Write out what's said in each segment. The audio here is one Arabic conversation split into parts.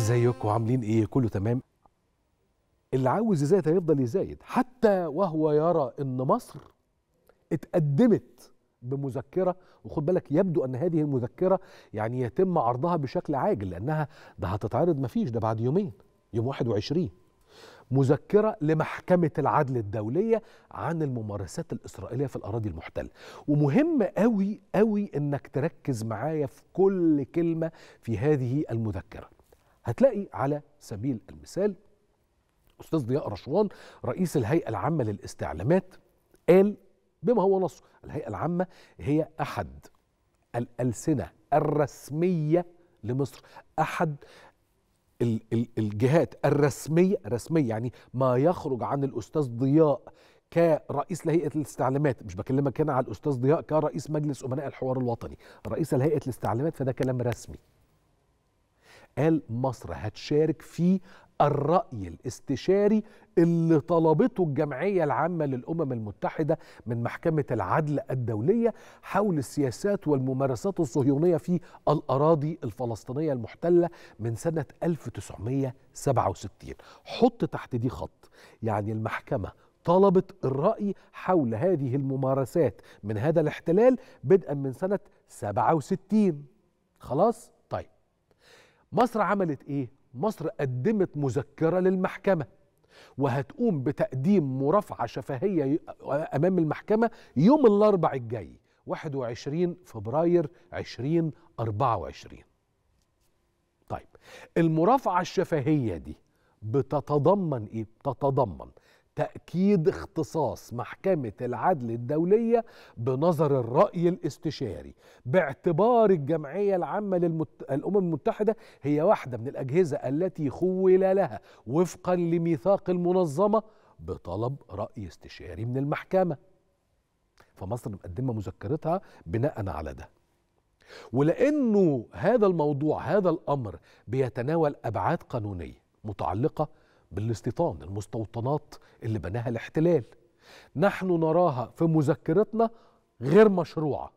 ازيكم عاملين ايه؟ كله تمام. اللي عاوز يزايد هيفضل يزايد حتى وهو يرى ان مصر اتقدمت بمذكره، وخد بالك يبدو ان هذه المذكره يعني يتم عرضها بشكل عاجل، لانها ده هتتعرض مفيش ده بعد يومين، يوم 21. مذكره لمحكمه العدل الدوليه عن الممارسات الاسرائيليه في الاراضي المحتله. ومهم قوي قوي انك تركز معايا في كل كلمه في هذه المذكره. هتلاقي على سبيل المثال أستاذ ضياء رشوان رئيس الهيئة العامة للاستعلامات قال بما هو نصه: الهيئة العامة هي أحد الألسنة الرسمية لمصر، أحد الجهات الرسمية يعني ما يخرج عن الأستاذ ضياء كرئيس لهيئة الاستعلامات. مش بكلمك هنا على الأستاذ ضياء كرئيس مجلس أمناء الحوار الوطني، رئيس لهيئة الاستعلامات، فده كلام رسمي. قال مصر هتشارك في الرأي الاستشاري اللي طلبته الجمعية العامة للأمم المتحدة من محكمة العدل الدولية حول السياسات والممارسات الصهيونية في الأراضي الفلسطينية المحتلة من سنة 1967. حط تحت دي خط، يعني المحكمة طلبت الرأي حول هذه الممارسات من هذا الاحتلال بدءا من سنة 67. خلاص؟ طيب مصر عملت ايه؟ مصر قدمت مذكرة للمحكمة، وهتقوم بتقديم مرافعة شفهية امام المحكمة يوم الاربعاء الجاي 21 فبراير 2024. طيب المرافعة الشفهية دي بتتضمن ايه؟ بتتضمن تأكيد اختصاص محكمة العدل الدولية بنظر الرأي الاستشاري، باعتبار الجمعية العامة للأمم المتحدة هي واحدة من الأجهزة التي خول لها وفقا لميثاق المنظمة بطلب رأي استشاري من المحكمة. فمصر مقدمة مذكرتها بناء على ده. ولأنه هذا الموضوع، هذا الأمر بيتناول أبعاد قانونية متعلقة بالاستيطان، المستوطنات اللي بناها الاحتلال، نحن نراها في مذكرتنا غير مشروعة.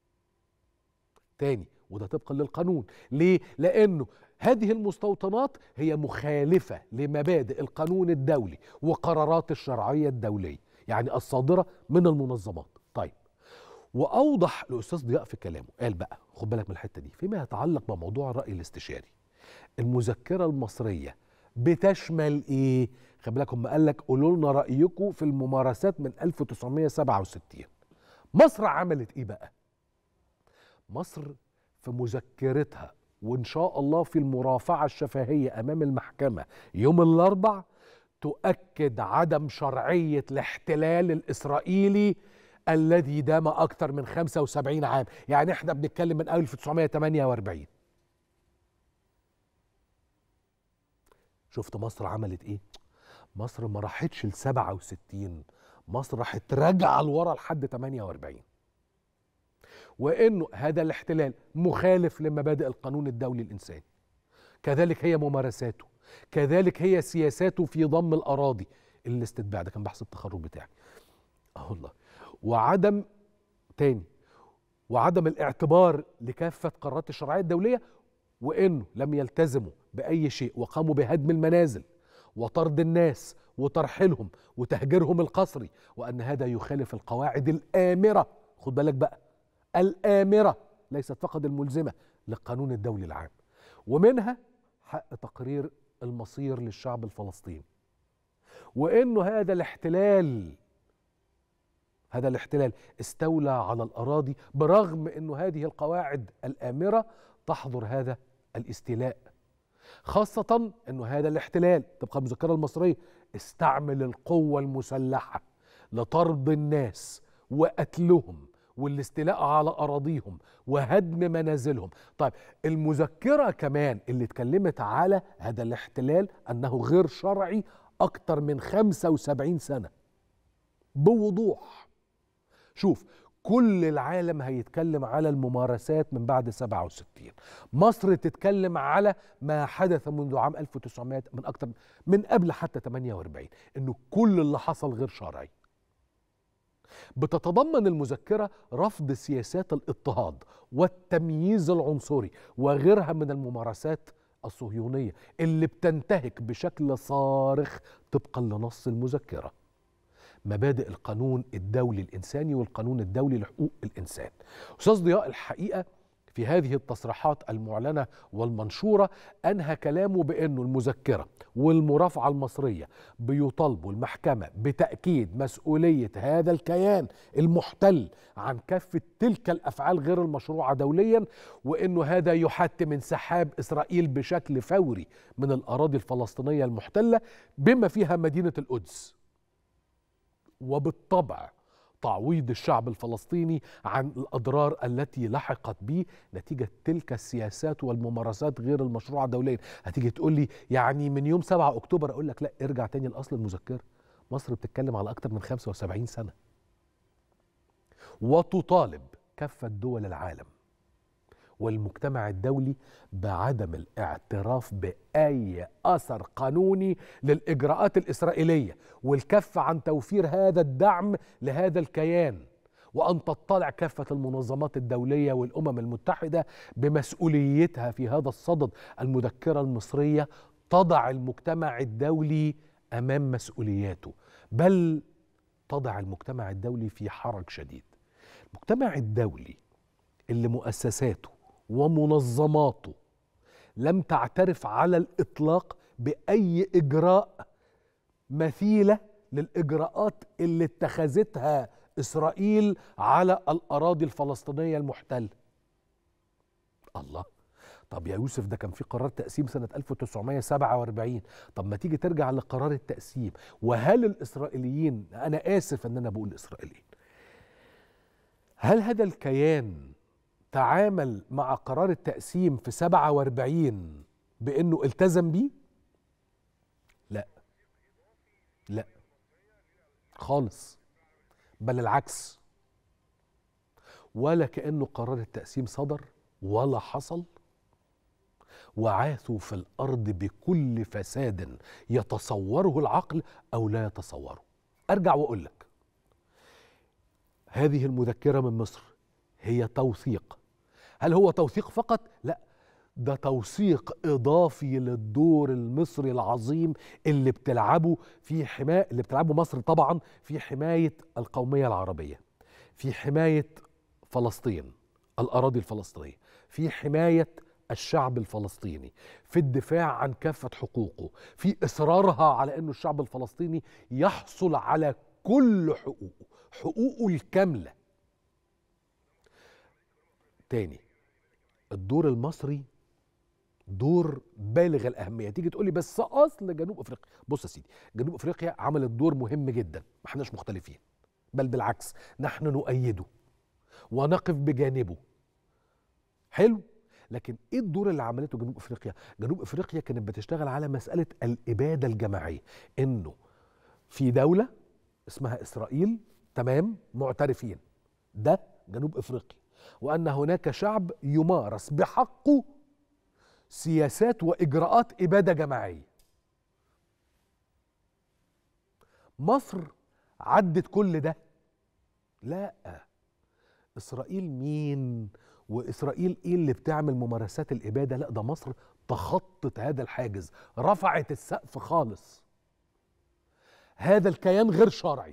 تاني، وده طبقا للقانون. ليه؟ لأنه هذه المستوطنات هي مخالفة لمبادئ القانون الدولي وقرارات الشرعية الدولية، يعني الصادرة من المنظمات. طيب، وأوضح الأستاذ ضياء في كلامه، قال بقى خد بالك من الحتة دي فيما يتعلق بموضوع الرأي الاستشاري. المذكرة المصرية بتشمل ايه؟ خلي بالك، هم قال لك قولوا لنا رايكم في الممارسات من 1967. مصر عملت ايه بقى؟ مصر في مذكرتها وان شاء الله في المرافعه الشفهيه امام المحكمه يوم الاربعاء تؤكد عدم شرعيه الاحتلال الاسرائيلي الذي دام اكثر من 75 عام، يعني احنا بنتكلم من 1948. شفت مصر عملت ايه؟ مصر ما راحتش ل 67، مصر راحت راجعه لورا لحد 48. وانه هذا الاحتلال مخالف لمبادئ القانون الدولي الانساني، كذلك هي ممارساته، كذلك هي سياساته في ضم الاراضي. الاستتباع ده كان بحث التخرج بتاعي. والله. وعدم تاني، وعدم الاعتبار لكافه قرارات الشرعيه الدوليه، وانه لم يلتزموا باي شيء وقاموا بهدم المنازل وطرد الناس وترحيلهم وتهجيرهم القسري، وان هذا يخالف القواعد الآمرة، خد بالك بقى، الآمرة ليست فقط الملزمة للقانون الدولي العام، ومنها حق تقرير المصير للشعب الفلسطيني. وانه هذا الاحتلال استولى على الأراضي برغم انه هذه القواعد الآمرة تحظر هذا الاستيلاء، خاصة أنه هذا الاحتلال طبقا المذكرة المصرية استعمل القوة المسلحة لطرد الناس وقتلهم والاستيلاء على أراضيهم وهدم منازلهم. طيب المذكرة كمان اللي اتكلمت على هذا الاحتلال أنه غير شرعي أكتر من 75 سنة بوضوح. شوف، كل العالم هيتكلم على الممارسات من بعد 67، مصر تتكلم على ما حدث منذ عام 1900 من أكتر من قبل حتى 48، إنه كل اللي حصل غير شرعي. بتتضمن المذكرة رفض سياسات الاضطهاد والتمييز العنصري وغيرها من الممارسات الصهيونية اللي بتنتهك بشكل صارخ طبقا لنص المذكرة مبادئ القانون الدولي الإنساني والقانون الدولي لحقوق الإنسان. أستاذ ضياء الحقيقة في هذه التصريحات المعلنة والمنشورة أنهى كلامه بأنه المذكرة والمرافعة المصرية بيطالبوا المحكمة بتأكيد مسؤولية هذا الكيان المحتل عن كافة تلك الأفعال غير المشروعة دوليا، وأنه هذا يحتم انسحاب إسرائيل بشكل فوري من الأراضي الفلسطينية المحتلة بما فيها مدينة القدس، وبالطبع تعويض الشعب الفلسطيني عن الأضرار التي لحقت به نتيجة تلك السياسات والممارسات غير المشروعة دوليا. هتيجي تقول لي يعني من يوم 7 أكتوبر، أقول لك لا، ارجع تاني لأصل المذكرة. مصر بتتكلم على أكتر من 75 سنة، وتطالب كافة دول العالم والمجتمع الدولي بعدم الاعتراف بأي أثر قانوني للإجراءات الإسرائيلية، والكف عن توفير هذا الدعم لهذا الكيان، وأن تطلع كافة المنظمات الدولية والأمم المتحدة بمسؤوليتها في هذا الصدد. المذكرة المصرية تضع المجتمع الدولي أمام مسؤولياته، بل تضع المجتمع الدولي في حرج شديد. المجتمع الدولي اللي مؤسساته ومنظماته لم تعترف على الإطلاق بأي إجراء مثيلة للإجراءات اللي اتخذتها إسرائيل على الأراضي الفلسطينية المحتلة. الله، طب يا يوسف ده كان في قرار تقسيم سنة 1947، طب ما تيجي ترجع لقرار التقسيم. وهل الإسرائيليين، أنا آسف أن أنا بقول إسرائيليين، هل هذا الكيان تعامل مع قرار التقسيم في 47 بأنه التزم بيه؟ لا، لا خالص، بل العكس، ولا كأنه قرار التقسيم صدر ولا حصل، وعاثوا في الأرض بكل فساد يتصوره العقل أو لا يتصوره. أرجع وأقول لك، هذه المذكرة من مصر هي توثيق. هل هو توثيق فقط؟ لا، ده توثيق إضافي للدور المصري العظيم اللي بتلعبه اللي بتلعبه مصر طبعا في حماية القومية العربية، في حماية فلسطين، الأراضي الفلسطينية، في حماية الشعب الفلسطيني، في الدفاع عن كافة حقوقه، في إصرارها على أنه الشعب الفلسطيني يحصل على كل حقوقه الكاملة. تاني، الدور المصري دور بالغ الأهمية. تيجي تقولي بس أصل جنوب أفريقيا، بص يا سيدي، جنوب أفريقيا عملت دور مهم جدا، ما احناش مختلفين، بل بالعكس نحن نؤيده ونقف بجانبه. حلو، لكن ايه الدور اللي عملته جنوب أفريقيا؟ جنوب أفريقيا كانت بتشتغل على مسألة الإبادة الجماعية، إنه في دولة اسمها إسرائيل، تمام، معترفين، ده جنوب أفريقيا، وأن هناك شعب يمارس بحقه سياسات وإجراءات إبادة جماعية. مصر عدت كل ده؟ لا. إسرائيل مين؟ وإسرائيل إيه اللي بتعمل ممارسات الإبادة؟ لا، ده مصر تخطت هذا الحاجز، رفعت السقف خالص. هذا الكيان غير شرعي،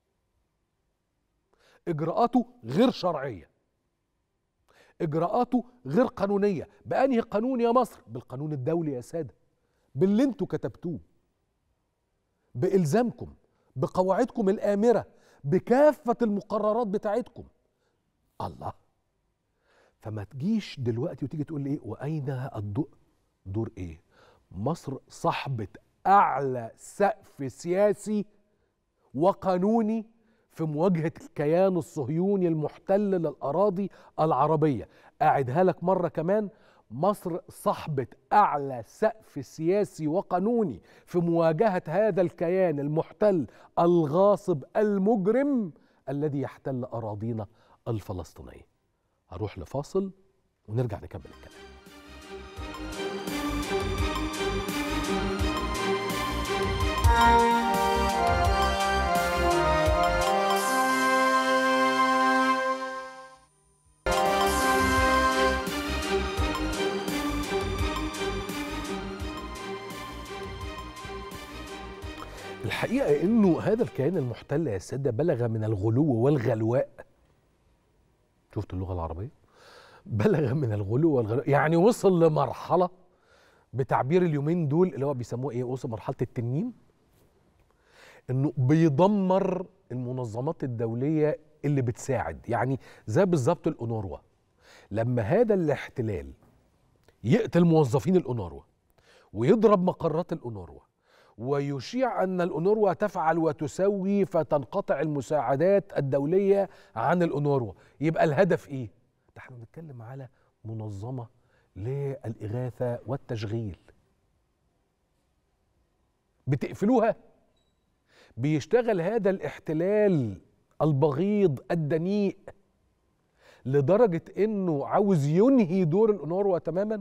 إجراءاته غير شرعية، إجراءاته غير قانونية. بأنهي قانون يا مصر؟ بالقانون الدولي يا سادة، باللي انتوا كتبتوه، بإلزامكم، بقواعدكم الآمرة، بكافة المقررات بتاعتكم. الله، فما تجيش دلوقتي وتيجي تقول لي ايه وأين الدور؟ دور ايه؟ مصر صاحبة أعلى سقف سياسي وقانوني في مواجهة الكيان الصهيوني المحتل للأراضي العربية. أعدها لك مرة كمان، مصر صاحبة أعلى سقف سياسي وقانوني في مواجهة هذا الكيان المحتل الغاصب المجرم الذي يحتل أراضينا الفلسطينية. هروح لفاصل ونرجع نكمل الكلام. الحقيقة إنه هذا الكيان المحتل يا سادة بلغ من الغلو والغلواء. شفت اللغة العربية؟ بلغ من الغلو والغلواء، يعني وصل لمرحلة بتعبير اليومين دول اللي هو بيسموه إيه؟ وصل مرحلة التنين، إنه بيدمر المنظمات الدولية اللي بتساعد، يعني زي بالظبط الأونروا. لما هذا الاحتلال يقتل موظفين الأونروا ويضرب مقرات الأونروا ويشيع أن الأونروا تفعل وتسوي فتنقطع المساعدات الدولية عن الأونروا، يبقى الهدف إيه؟ ده احنا بنتكلم على منظمة للإغاثة والتشغيل. بتقفلوها، بيشتغل هذا الاحتلال البغيض الدنيء لدرجة إنه عاوز ينهي دور الأونروا تماماً.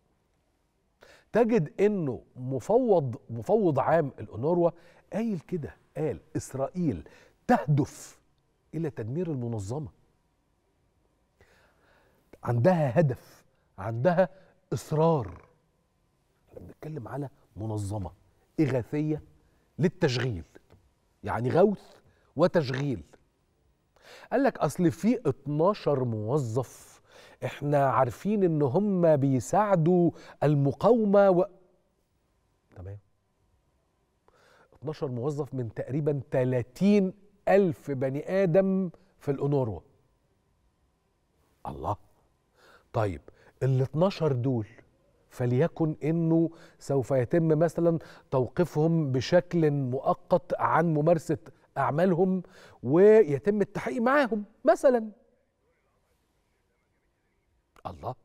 تجد انه مفوض عام الأونروا قايل كده، قال اسرائيل تهدف الى تدمير المنظمه. عندها هدف، عندها اصرار. احنا بنتكلم على منظمه اغاثيه للتشغيل، يعني غوث وتشغيل. قال لك اصل في 12 موظف احنا عارفين ان هم بيساعدوا المقاومة تمام. 12 موظف من تقريبا 30,000 بني آدم في الأونروا. الله، طيب ال 12 دول فليكن انه سوف يتم مثلا توقيفهم بشكل مؤقت عن ممارسة أعمالهم ويتم التحقيق معاهم مثلا. الله،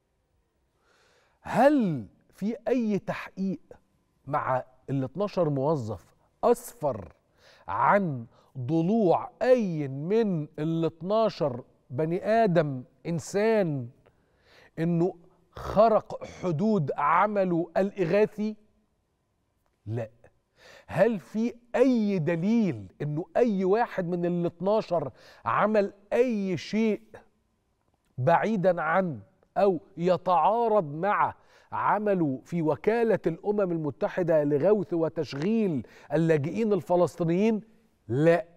هل في أي تحقيق مع ال 12 موظف أسفر عن ضلوع أي من ال 12 بني آدم إنسان إنه خرق حدود عمله الإغاثي؟ لا. هل في أي دليل إنه أي واحد من ال 12 عمل أي شيء بعيدا عن أو يتعارض مع عمله في وكالة الأمم المتحدة لغوث وتشغيل اللاجئين الفلسطينيين؟ لا.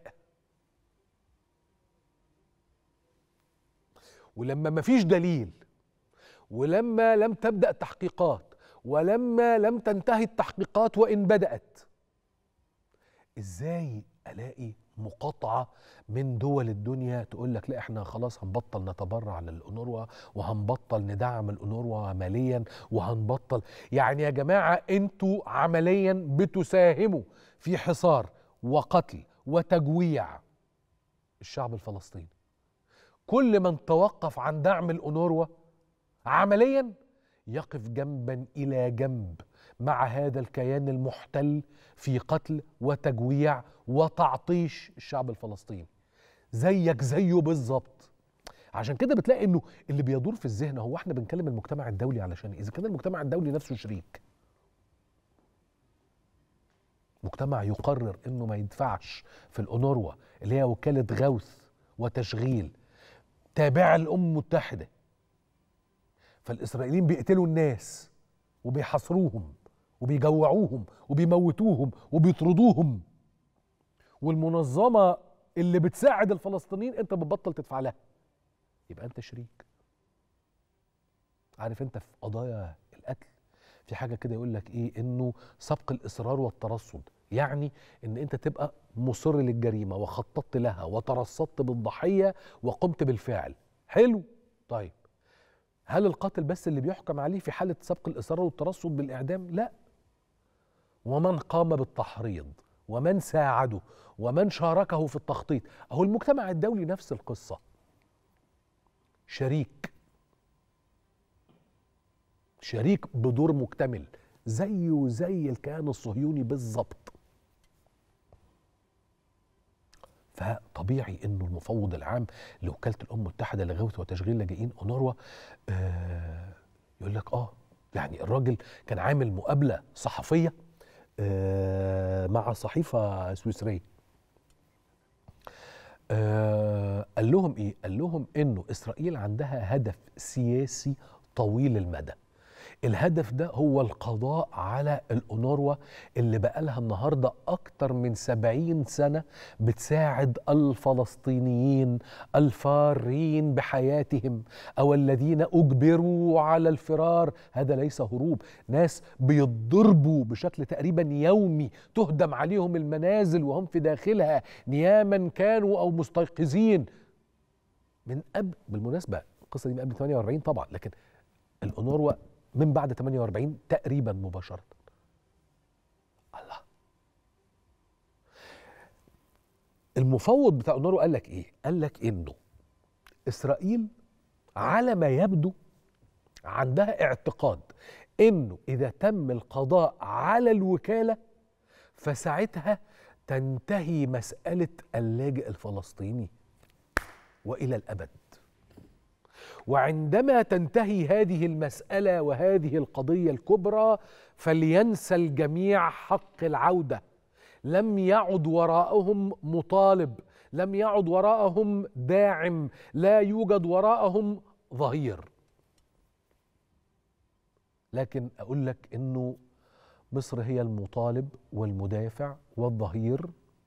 ولما مفيش دليل، ولما لم تبدأ تحقيقات، ولما لم تنتهي التحقيقات وإن بدأت، إزاي ألاقي مقاطعة من دول الدنيا تقول لك لا احنا خلاص هنبطل نتبرع للأونروا وهنبطل ندعم الأونروا ماليا وهنبطل؟ يعني يا جماعة انتوا عمليا بتساهموا في حصار وقتل وتجويع الشعب الفلسطيني. كل من توقف عن دعم الأونروا عمليا يقف جنبا إلى جنب مع هذا الكيان المحتل في قتل وتجويع وتعطيش الشعب الفلسطيني. زيك زيه بالظبط. عشان كده بتلاقي انه اللي بيدور في الذهن هو احنا بنكلم المجتمع الدولي علشان اذا كان المجتمع الدولي نفسه شريك، مجتمع يقرر انه ما يدفعش في الأونروا اللي هي وكالة غوث وتشغيل تابعة للأمم المتحدة، فالإسرائيليين بيقتلوا الناس وبيحاصروهم وبيجوعوهم وبيموتوهم وبيطردوهم، والمنظمة اللي بتساعد الفلسطينيين انت بتبطل تدفع لها، يبقى انت شريك. عارف انت في قضايا القتل في حاجة كده يقول لك ايه؟ انه سبق الإصرار والترصد، يعني ان انت تبقى مصر للجريمة وخططت لها وترصدت بالضحية وقمت بالفعل. حلو، طيب هل القاتل بس اللي بيحكم عليه في حالة سبق الإصرار والترصد بالإعدام؟ لا، ومن قام بالتحريض ومن ساعده ومن شاركه في التخطيط، أهو المجتمع الدولي نفس القصة، شريك بدور مكتمل زيه زي الكيان الصهيوني بالظبط. فطبيعي انه المفوض العام لوكالة الأمم المتحدة لغوث وتشغيل لاجئين أونروا يقول لك يعني الراجل كان عامل مقابلة صحفية مع صحيفة سويسرية. قال لهم ايه؟ قال لهم انه اسرائيل عندها هدف سياسي طويل المدى، الهدف ده هو القضاء على الأونروا اللي بقالها النهاردة أكتر من 70 سنة بتساعد الفلسطينيين الفارين بحياتهم أو الذين أجبروا على الفرار. هذا ليس هروب، ناس بيتضربوا بشكل تقريبا يومي، تهدم عليهم المنازل وهم في داخلها نياما كانوا أو مستيقظين. من قبل، بالمناسبة القصة دي من قبل 48 طبعا، لكن الأونروا من بعد 48 تقريبا مباشرة. الله. المفوض بتاع أونروا قال لك ايه؟ قال لك انه اسرائيل على ما يبدو عندها اعتقاد انه اذا تم القضاء على الوكالة فساعتها تنتهي مسألة اللاجئ الفلسطيني وإلى الأبد. وعندما تنتهي هذه المسألة وهذه القضية الكبرى فلينسى الجميع حق العودة. لم يعد وراءهم مطالب، لم يعد وراءهم داعم، لا يوجد وراءهم ظهير. لكن أقول لك إنه مصر هي المطالب والمدافع والظهير،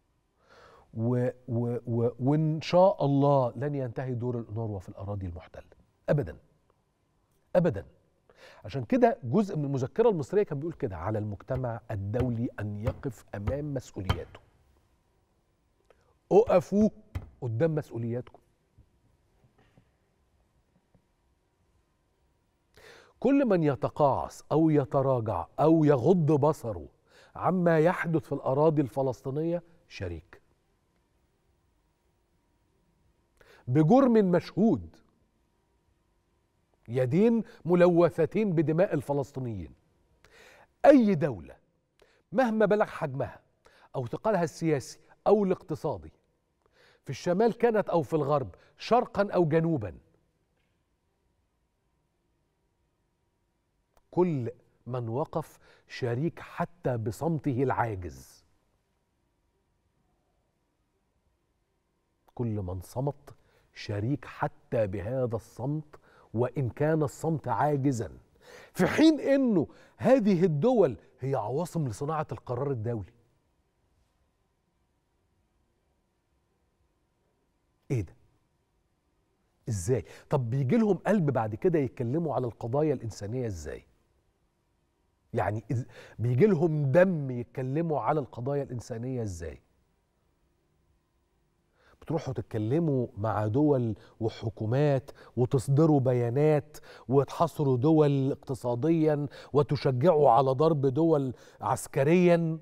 وإن شاء الله لن ينتهي دور الأونروا في الأراضي المحتلة أبدا أبدا. عشان كده جزء من المذكرة المصرية كان بيقول كده: على المجتمع الدولي أن يقف أمام مسؤولياته. اقفوا قدام مسؤولياتكم. كل من يتقاعس أو يتراجع أو يغض بصره عما يحدث في الأراضي الفلسطينية شريك بجرم مشهود، يدين ملوثتين بدماء الفلسطينيين. أي دولة مهما بلغ حجمها أو ثقلها السياسي أو الاقتصادي، في الشمال كانت أو في الغرب، شرقا أو جنوبا، كل من وقف شريك حتى بصمته العاجز. كل من صمت شريك حتى بهذا الصمت وإن كان الصمت عاجزا، في حين أنه هذه الدول هي عواصم لصناعة القرار الدولي. إيه ده؟ إزاي؟ طب بيجي لهم قلب بعد كده يتكلموا على القضايا الإنسانية إزاي؟ يعني بيجي لهم دم يتكلموا على القضايا الإنسانية إزاي؟ بتروحوا تتكلموا مع دول وحكومات وتصدروا بيانات وتحصروا دول اقتصاديا وتشجعوا على ضرب دول عسكريا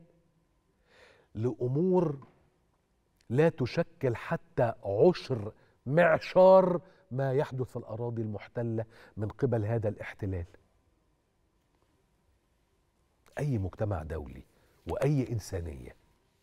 لأمور لا تشكل حتى عشر معشار ما يحدث في الأراضي المحتلة من قبل هذا الاحتلال. أي مجتمع دولي وأي إنسانية.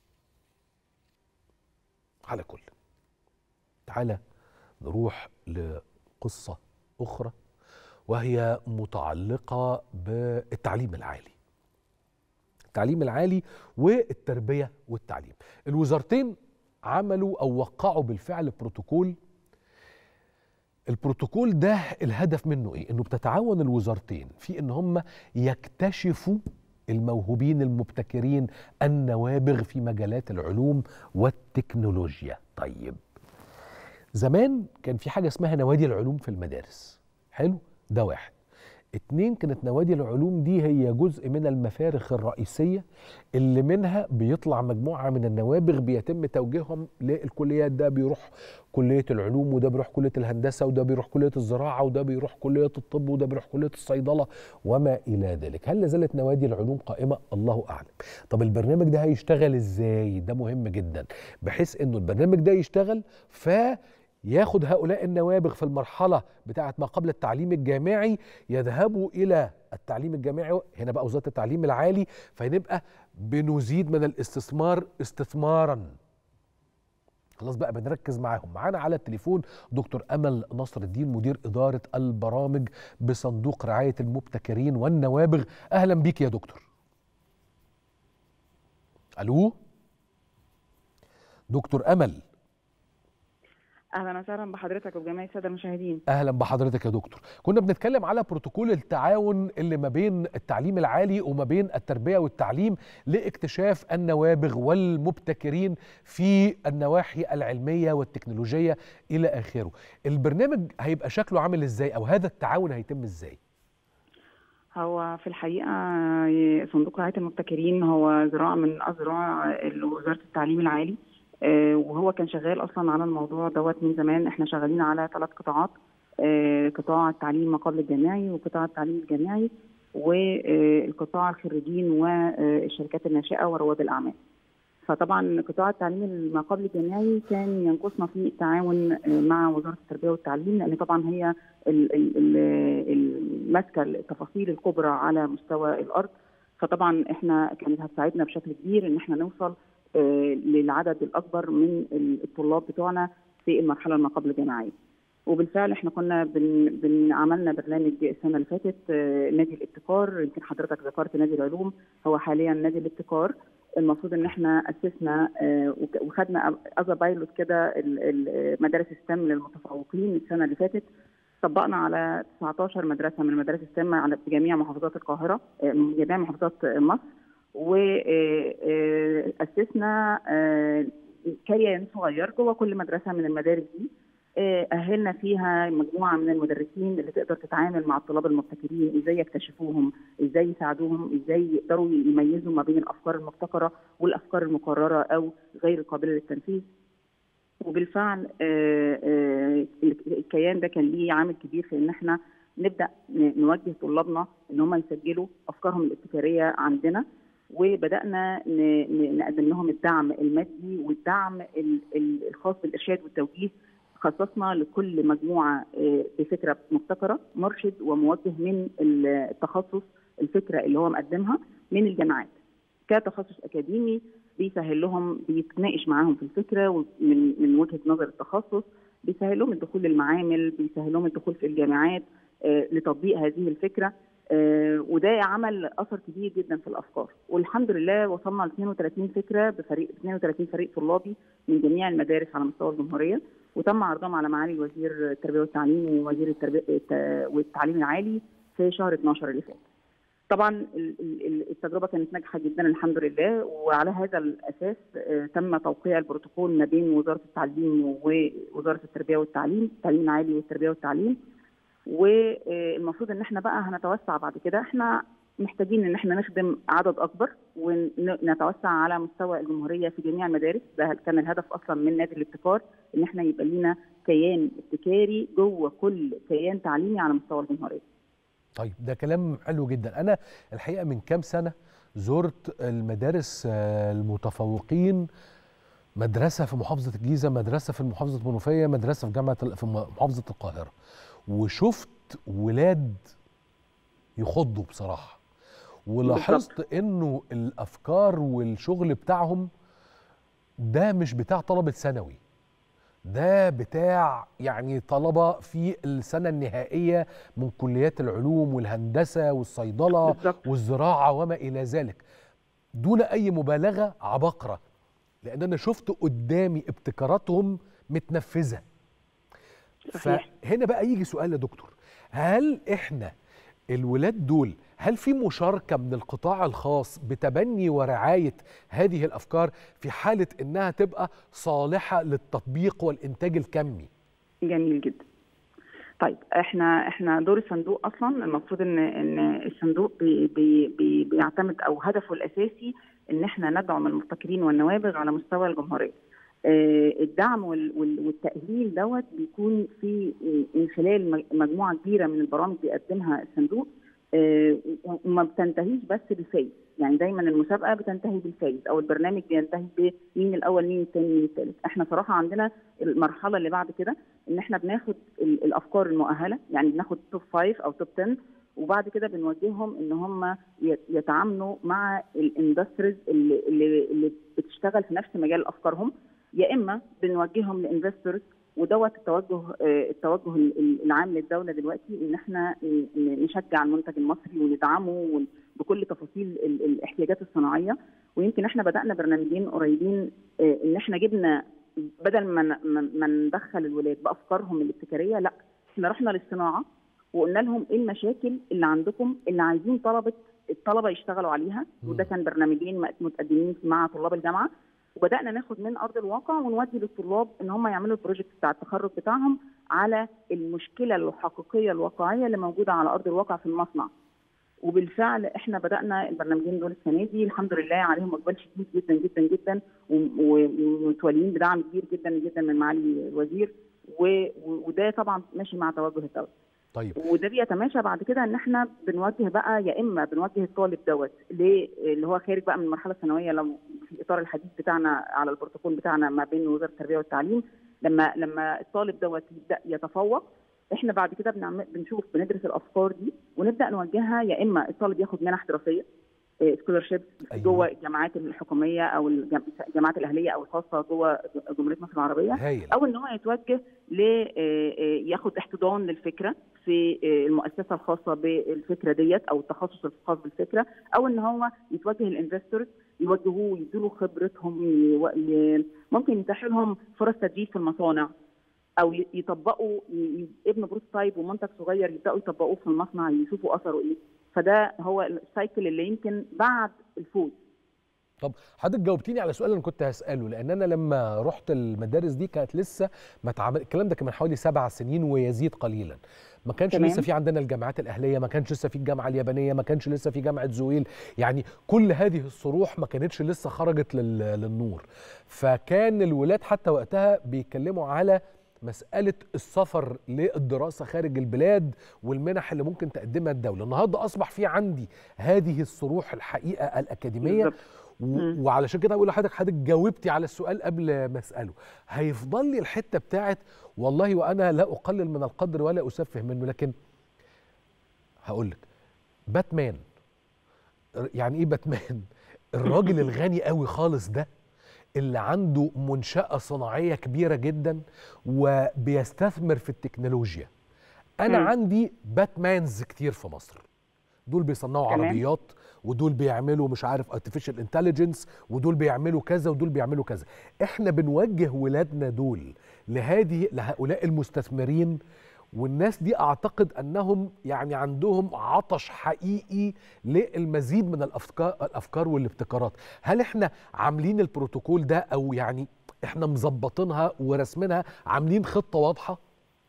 على كل، تعالى نروح لقصة أخرى وهي متعلقة بالتعليم العالي. التعليم العالي والتربية والتعليم. الوزارتين عملوا أو وقعوا بالفعل بروتوكول. البروتوكول ده الهدف منه إيه؟ إنه بتتعاون الوزارتين في إن هم يكتشفوا الموهوبين المبتكرين النوابغ في مجالات العلوم والتكنولوجيا. طيب، زمان كان في حاجة اسمها نوادي العلوم في المدارس. حلو؟ ده واحد. اتنين، كانت نوادي العلوم دي هي جزء من المفارخ الرئيسية اللي منها بيطلع مجموعة من النوابغ بيتم توجيههم للكليات. ده بيروح كلية العلوم، وده بيروح كلية الهندسة، وده بيروح كلية الزراعة، وده بيروح كلية الطب، وده بيروح كلية الصيدلة وما إلى ذلك. هل لازالت نوادي العلوم قائمة؟ الله أعلم. طب البرنامج ده هيشتغل إزاي؟ ده مهم جدا، بحيث إنه البرنامج ده يشتغل ياخد هؤلاء النوابغ في المرحلة بتاعة ما قبل التعليم الجامعي يذهبوا إلى التعليم الجامعي، هنا بقى وزارة التعليم العالي، فنبقى بنزيد من الاستثمار استثمارا. خلاص بقى بنركز معاهم. معانا على التليفون دكتور أمل نصر الدين، مدير إدارة البرامج بصندوق رعاية المبتكرين والنوابغ. أهلا بيك يا دكتور. ألو دكتور أمل. اهلا وسهلا بحضرتك وبجميع الساده المشاهدين. اهلا بحضرتك يا دكتور. كنا بنتكلم على بروتوكول التعاون اللي ما بين التعليم العالي وما بين التربيه والتعليم لاكتشاف النوابغ والمبتكرين في النواحي العلميه والتكنولوجيه الى اخره. البرنامج هيبقى شكله عامل ازاي، او هذا التعاون هيتم ازاي؟ هو في الحقيقه صندوق رعايه المبتكرين هو ذراع من اذرع وزاره التعليم العالي، وهو كان شغال اصلا على الموضوع دوت من زمان. احنا شغالين على 3 قطاعات، قطاع التعليم ما قبل الجامعي وقطاع التعليم الجامعي والقطاع الخريجين والشركات الناشئه ورواد الاعمال. فطبعا قطاع التعليم ما قبل الجامعي كان ينقصنا فيه التعاون مع وزاره التربيه والتعليم، لان طبعا هي ماسكه التفاصيل الكبرى على مستوى الارض. فطبعا احنا كانت هتساعدنا بشكل كبير ان احنا نوصل للعدد الاكبر من الطلاب بتوعنا في المرحله ما قبل الجامعيه. وبالفعل احنا كنا عملنا برنامج السنه اللي فاتت، نادي الابتكار. يمكن حضرتك ذكرت نادي العلوم، هو حاليا نادي الابتكار. المفروض ان احنا اسسنا وخدنا از بايلوت كده مدارس ستيم للمتفوقين السنه اللي فاتت. طبقنا على 19 مدرسه من مدارس ستيم في جميع محافظات القاهره، جميع محافظات مصر، واسسنا كيان صغير جوه كل مدرسه من المدارس دي. أهلنا فيها مجموعة من المدرسين اللي تقدر تتعامل مع الطلاب المبتكرين، ازاي يكتشفوهم، ازاي يساعدوهم، ازاي يقدروا يميزوا ما بين الأفكار المبتكرة والأفكار المقررة أو غير القابلة للتنفيذ. وبالفعل الكيان ده كان ليه عامل كبير في ان احنا نبدأ نوجه طلابنا ان هم يسجلوا أفكارهم الابتكارية عندنا، وبدأنا نقدم لهم الدعم المادي والدعم الخاص بالإرشاد والتوجيه. خصصنا لكل مجموعة بفكرة مبتكرة مرشد وموجه من التخصص الفكرة اللي هو مقدمها من الجامعات كتخصص أكاديمي، بيسهل لهم، بيتناقش معاهم في الفكرة من وجهة نظر التخصص، بيسهل لهم الدخول للمعامل، بيسهل لهم الدخول في الجامعات لتطبيق هذه الفكرة. وده عمل اثر كبير جدا في الافكار. والحمد لله وصلنا ل 32 فكره بفريق 32 فريق طلابي من جميع المدارس على مستوى الجمهوريه، وتم عرضهم على معالي وزير التربيه والتعليم ووزير التربيه والتعليم العالي في شهر 12 اللي فات. طبعا التجربه كانت ناجحه جدا الحمد لله، وعلى هذا الاساس تم توقيع البروتوكول ما بين وزاره التعليم ووزاره التربيه والتعليم، التعليم العالي والتربيه والتعليم. والمفروض ان احنا بقى هنتوسع بعد كده. احنا محتاجين ان احنا نخدم عدد اكبر ونتوسع على مستوى الجمهوريه في جميع المدارس. ده كان الهدف اصلا من نادي الابتكار، ان احنا يبقى لنا كيان ابتكاري جوه كل كيان تعليمي على مستوى الجمهوريه. طيب ده كلام حلو جدا. انا الحقيقه من كام سنه زرت المدارس المتفوقين، مدرسه في محافظه الجيزه، مدرسه في محافظه المنوفيه، مدرسه في محافظه القاهره، وشفت ولاد يخضوا بصراحه، ولاحظت انه الافكار والشغل بتاعهم ده مش بتاع طلبه ثانوي، ده بتاع يعني طلبه في السنه النهائيه من كليات العلوم والهندسه والصيدله والزراعه وما الى ذلك، دون اي مبالغه عباقره، لان انا شفت قدامي ابتكاراتهم متنفذه. صحيح. فهنا بقى يجي سؤال يا دكتور، هل احنا الولاد دول هل في مشاركة من القطاع الخاص بتبني ورعاية هذه الأفكار في حالة إنها تبقى صالحة للتطبيق والإنتاج الكمي؟ جميل جدا. طيب احنا دور الصندوق اصلا المفروض ان الصندوق بيعتمد، او هدفه الاساسي ان احنا ندعم المبتكرين والنوابغ على مستوى الجمهوريه. الدعم والتأهيل دوت بيكون في من خلال مجموعة كبيرة من البرامج بيقدمها الصندوق، وما بتنتهيش بس بالفايز. يعني دايما المسابقة بتنتهي بالفايز، أو البرنامج بينتهي بمين الأول مين الثاني مين الثالث. احنا صراحة عندنا المرحلة اللي بعد كده إن احنا بناخد الأفكار المؤهلة، يعني بناخد توب 5 أو توب 10، وبعد كده بنوجههم ان هم يتعاملوا مع الاندستريز اللي بتشتغل في نفس مجال افكارهم، يا اما بنوجههم لانفستورز. ودوت التوجه العام للدوله دلوقتي، ان احنا نشجع المنتج المصري وندعمه بكل تفاصيل الاحتياجات الصناعيه. ويمكن احنا بدانا برنامجين قريبين، ان احنا جبنا بدل ما ندخل الولاد بافكارهم الابتكاريه، لا احنا رحنا للصناعه وقلنا لهم ايه المشاكل اللي عندكم اللي عايزين الطلبه يشتغلوا عليها، وده كان برنامجين متقدمين مع طلاب الجامعه، وبدانا ناخد من ارض الواقع ونودي للطلاب ان هم يعملوا البروجكت بتاع التخرج بتاعهم على المشكله الحقيقيه الواقعيه اللي موجوده على ارض الواقع في المصنع. وبالفعل احنا بدانا البرنامجين دول السنه دي، الحمد لله عليهم اقبال شديد جدا جدا جدا، ومتولين بدعم كبير جدا جدا من معالي الوزير، وده طبعا ماشي مع توجه الدوله. طيب وده بيتماشى بعد كده ان احنا بنوجه بقى، يا اما بنوجه الطالب دوت اللي هو خارج بقى من المرحله الثانويه، لو في اطار الحديث بتاعنا على البروتوكول بتاعنا ما بين وزاره التربيه والتعليم، لما الطالب دوت يبدا يتفوق، احنا بعد كده بندرس الافكار دي ونبدا نوجهها، يا اما الطالب ياخد منح دراسيه سكولرشيب جوه الجامعات الحكوميه او الجامعات الاهليه او الخاصه جوه جمهوريه مصر العربيه، هايل. او ان هو يتوجه ياخد احتضان للفكره في المؤسسه الخاصه بالفكره ديت او التخصص الخاص بالفكره، او ان هو يتوجه الانفستورز يوجهوه يدوا خبرتهم، ممكن يتاحوا لهم فرص تدريب في المصانع، او يطبقوا يبنوا بروتوتايب ومنتج صغير يبداوا يطبقوه في المصنع يشوفوا اثره ايه. فده هو السايكل اللي يمكن بعد الفوز. طب حضرتك جاوبتيني على سؤال انا كنت هساله، لان انا لما رحت المدارس دي كانت لسه ما اتعمل الكلام ده، كان من حوالي 7 سنين ويزيد قليلا. ما كانش لسه في عندنا الجامعات الاهليه، ما كانش لسه في الجامعه اليابانيه، ما كانش لسه في جامعه زويل، يعني كل هذه الصروح ما كانتش لسه خرجت للنور. فكان الولاد حتى وقتها بيتكلموا على مسألة السفر للدراسة خارج البلاد والمنح اللي ممكن تقدمها الدولة. النهاردة أصبح في عندي هذه الصروح الحقيقة الأكاديمية، وعلشان كده أقول لحضرتك جاوبتي على السؤال قبل ما أسأله. هيفضل لي الحتة بتاعت والله وأنا لا أقلل من القدر ولا أسفه منه، لكن هقول لك باتمان، يعني إيه باتمان؟ الراجل الغني قوي خالص ده اللي عنده منشأة صناعية كبيرة جدا وبيستثمر في التكنولوجيا. أنا عندي باتمانز كتير في مصر، دول بيصنعوا عربيات، ودول بيعملوا مش عارف artificial intelligence، ودول بيعملوا كذا ودول بيعملوا كذا. احنا بنوجه ولادنا دول لهؤلاء المستثمرين، والناس دي اعتقد انهم يعني عندهم عطش حقيقي للمزيد من الافكار والابتكارات. هل احنا عاملين البروتوكول ده، او يعني احنا مظبطينها ورسمينها، عاملين خطة واضحة؟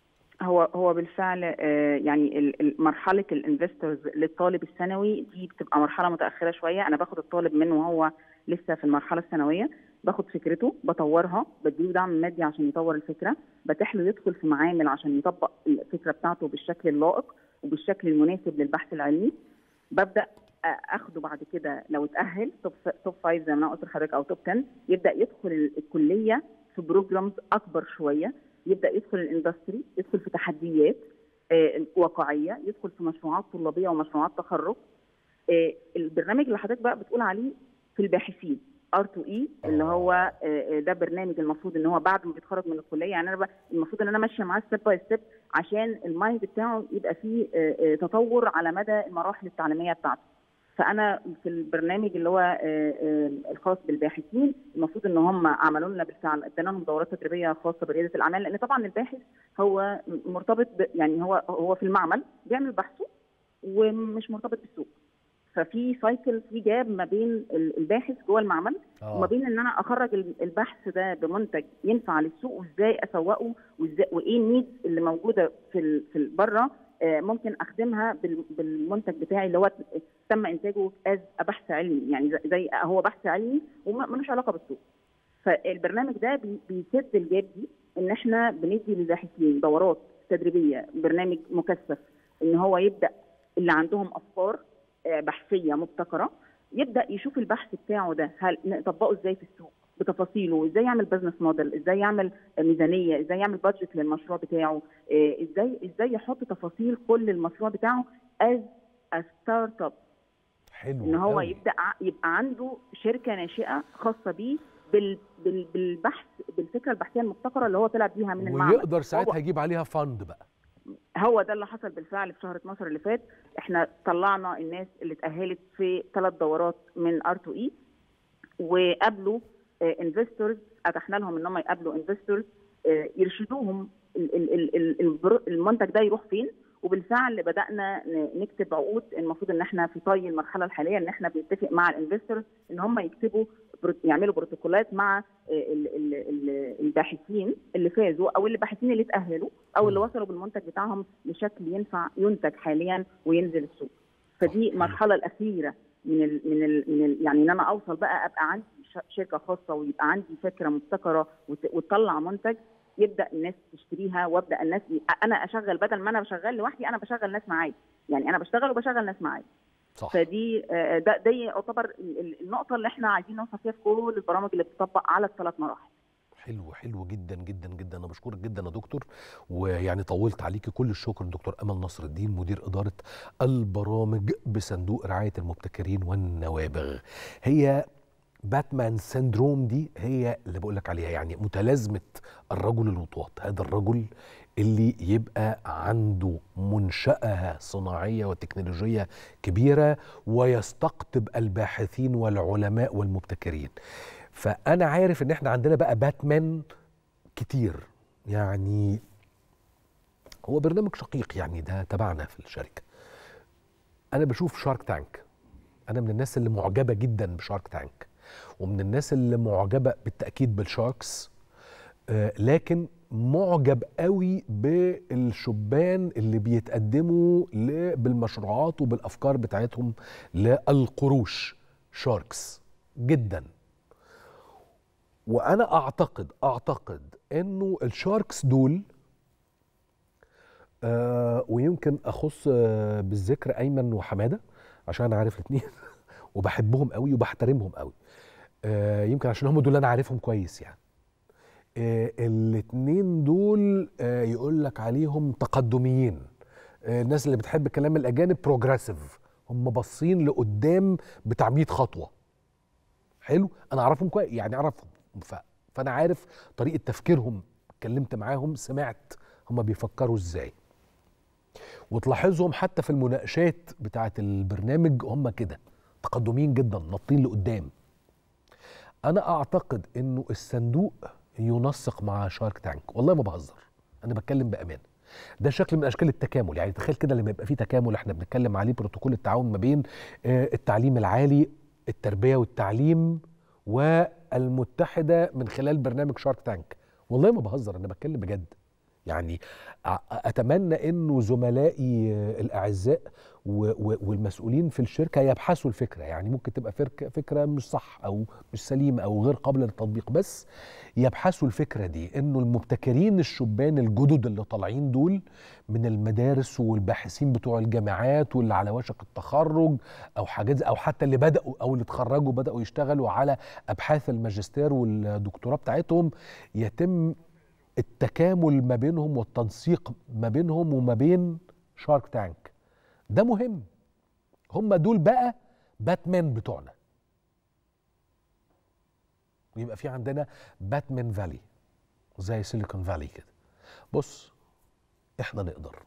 هو بالفعل يعني مرحله الانفستورز للطالب الثانوي دي بتبقى مرحله متاخره شويه. انا باخد الطالب من وهو لسه في المرحله الثانويه، باخد فكرته بطورها، بديله دعم مادي عشان يطور الفكره، بتيح له يدخل في معامل عشان يطبق الفكره بتاعته بالشكل اللائق وبالشكل المناسب للبحث العلمي. ببدا اخده بعد كده لو اتاهل توب 5 زي ما انا قلت لحضرتك او توب 10، يبدا يدخل الكليه في بروجرامز اكبر شويه، يبدا يدخل الاندستري، يدخل في تحديات واقعيه، يدخل في مشروعات طلابيه ومشروعات تخرج. البرنامج اللي حضرتك بقى بتقول عليه في الباحثين R2E اللي هو ده برنامج المفروض ان هو بعد ما بيتخرج من الكليه، يعني انا المفروض ان انا ماشيه معاه ستيب باي ستيب عشان المايند بتاعه يبقى فيه تطور على مدى المراحل التعليميه بتاعته. فانا في البرنامج اللي هو الخاص بالباحثين المفروض ان هم عملوا لنا بالفعل، ادانا لهم دورات تدريبيه خاصه برياده الاعمال، لان طبعا الباحث هو مرتبط يعني هو في المعمل بيعمل بحثه ومش مرتبط بالسوق. ففي سايكل، في جاب ما بين الباحث جوه المعمل وما بين ان انا اخرج البحث ده بمنتج ينفع للسوق، وازاي اسوقه، وازاي وايه النيدز اللي موجوده في بره ممكن اخدمها بالمنتج بتاعي اللي هو تم انتاجه از بحث علمي، يعني زي هو بحث علمي وملوش علاقه بالسوق. فالبرنامج ده بيسد الجاب دي، ان احنا بندي للباحثين دورات تدريبيه، برنامج مكثف ان هو يبدا اللي عندهم افكار بحثيه مبتكره يبدا يشوف البحث بتاعه ده هل نطبقه ازاي في السوق بتفاصيله، ازاي يعمل بزنس موديل، ازاي يعمل ميزانيه، ازاي يعمل بادجت للمشروع بتاعه، ازاي يحط تفاصيل كل المشروع بتاعه از ستارت اب. حلو ان هو قوي. يبقى عنده شركه ناشئه خاصه بيه بالبحث، بالفكره البحثيه المبتكره اللي هو طلع بيها من المعمل، ويقدر ساعتها يجيب عليها فند بقى. هو ده اللي حصل بالفعل في شهر 12 اللي فات. احنا طلعنا الناس اللي اتأهلت في 3 دورات من R2E، وقابلوا انفستورز، اتحنا لهم ان هم يقابلوا انفستورز يرشدوهم المنتج ده يروح فين. وبالفعل بدانا نكتب عقود. المفروض ان احنا في طي المرحله الحاليه ان احنا بنتفق مع الانفستورز ان هم يعملوا بروتوكولات مع الباحثين اللي فازوا او الباحثين اللي اتاهلوا او اللي وصلوا بالمنتج بتاعهم لشكل ينفع ينتج حاليا وينزل السوق. فدي المرحله الاخيره من يعني ان انا اوصل بقى ابقى عندي شركه خاصه ويبقى عندي فكره مبتكره وتطلع منتج يبدا الناس تشتريها، وابدا الناس انا اشغل بدل ما انا بشغل لوحدي، انا بشغل ناس معايا. يعني انا بشتغل وبشغل ناس معايا. صح. فدي دي يعتبر النقطه اللي احنا عايزين نوصل فيها في كل البرامج اللي بتطبق على ال3 مراحل. حلو جدا جدا جدا. انا بشكرك جدا يا دكتور، ويعني طولت عليكي. كل الشكر دكتور امل نصر الدين، مدير اداره البرامج بصندوق رعايه المبتكرين والنوابغ. هي باتمان سيندروم دي هي اللي بقول لك عليها، يعني متلازمه الرجل الوطواط. هذا الرجل اللي يبقى عنده منشأة صناعية وتكنولوجية كبيرة ويستقطب الباحثين والعلماء والمبتكرين. فأنا عارف إن إحنا عندنا بقى باتمان كتير، يعني هو برنامج شقيق يعني ده تبعنا في الشركة. أنا بشوف شارك تانك، أنا من الناس اللي معجبة جدا بشارك تانك، ومن الناس اللي معجبة بالتأكيد بالشاركس، لكن معجب قوي بالشبان اللي بيتقدموا بالمشروعات وبالأفكار بتاعتهم للقروش، شاركس جدا. وأنا أعتقد إنه الشاركس دول ويمكن أخص بالذكر أيمن وحمادة عشان أنا عارف الاثنين وبحبهم قوي وبحترمهم قوي، يمكن عشان هم دول أنا عارفهم كويس. يعني الاثنين دول يقول لك عليهم تقدميين. الناس اللي بتحب كلام الأجانب بروجريسيف، هم باصين لقدام بتاع 100 خطوة. حلو، أنا أعرفهم كويس، يعني أعرفهم، فأنا عارف طريقة تفكيرهم، اتكلمت معاهم، سمعت هم بيفكروا إزاي. وتلاحظهم حتى في المناقشات بتاعة البرنامج هم كده تقدميين جدا، نطين لقدام. أنا أعتقد إنه الصندوق ينسق مع شارك تانك، والله ما بهزر، أنا بتكلم بأمان. ده شكل من أشكال التكامل. يعني تخيل كده لما يبقى في تكامل احنا بنتكلم عليه، بروتوكول التعاون ما بين التعليم العالي، التربية والتعليم والمتحدة من خلال برنامج شارك تانك. والله ما بهزر، أنا بتكلم بجد. يعني أتمنى إنه زملائي الأعزاء والمسؤولين في الشركة يبحثوا الفكرة. يعني ممكن تبقى فكرة مش صح أو مش سليمة أو غير قابلة للتطبيق، بس يبحثوا الفكرة دي، إنه المبتكرين الشبان الجدد اللي طالعين دول من المدارس والباحثين بتوع الجامعات واللي على وشك التخرج أو حاجات، أو حتى اللي بدأوا أو اللي اتخرجوا بدأوا يشتغلوا على أبحاث الماجستير والدكتوراه بتاعتهم، يتم التكامل ما بينهم والتنسيق ما بينهم وما بين شارك تانك. ده مهم. هم دول بقى باتمان بتوعنا. ويبقى في عندنا باتمان فالي زي سيليكون فالي كده. بص، احنا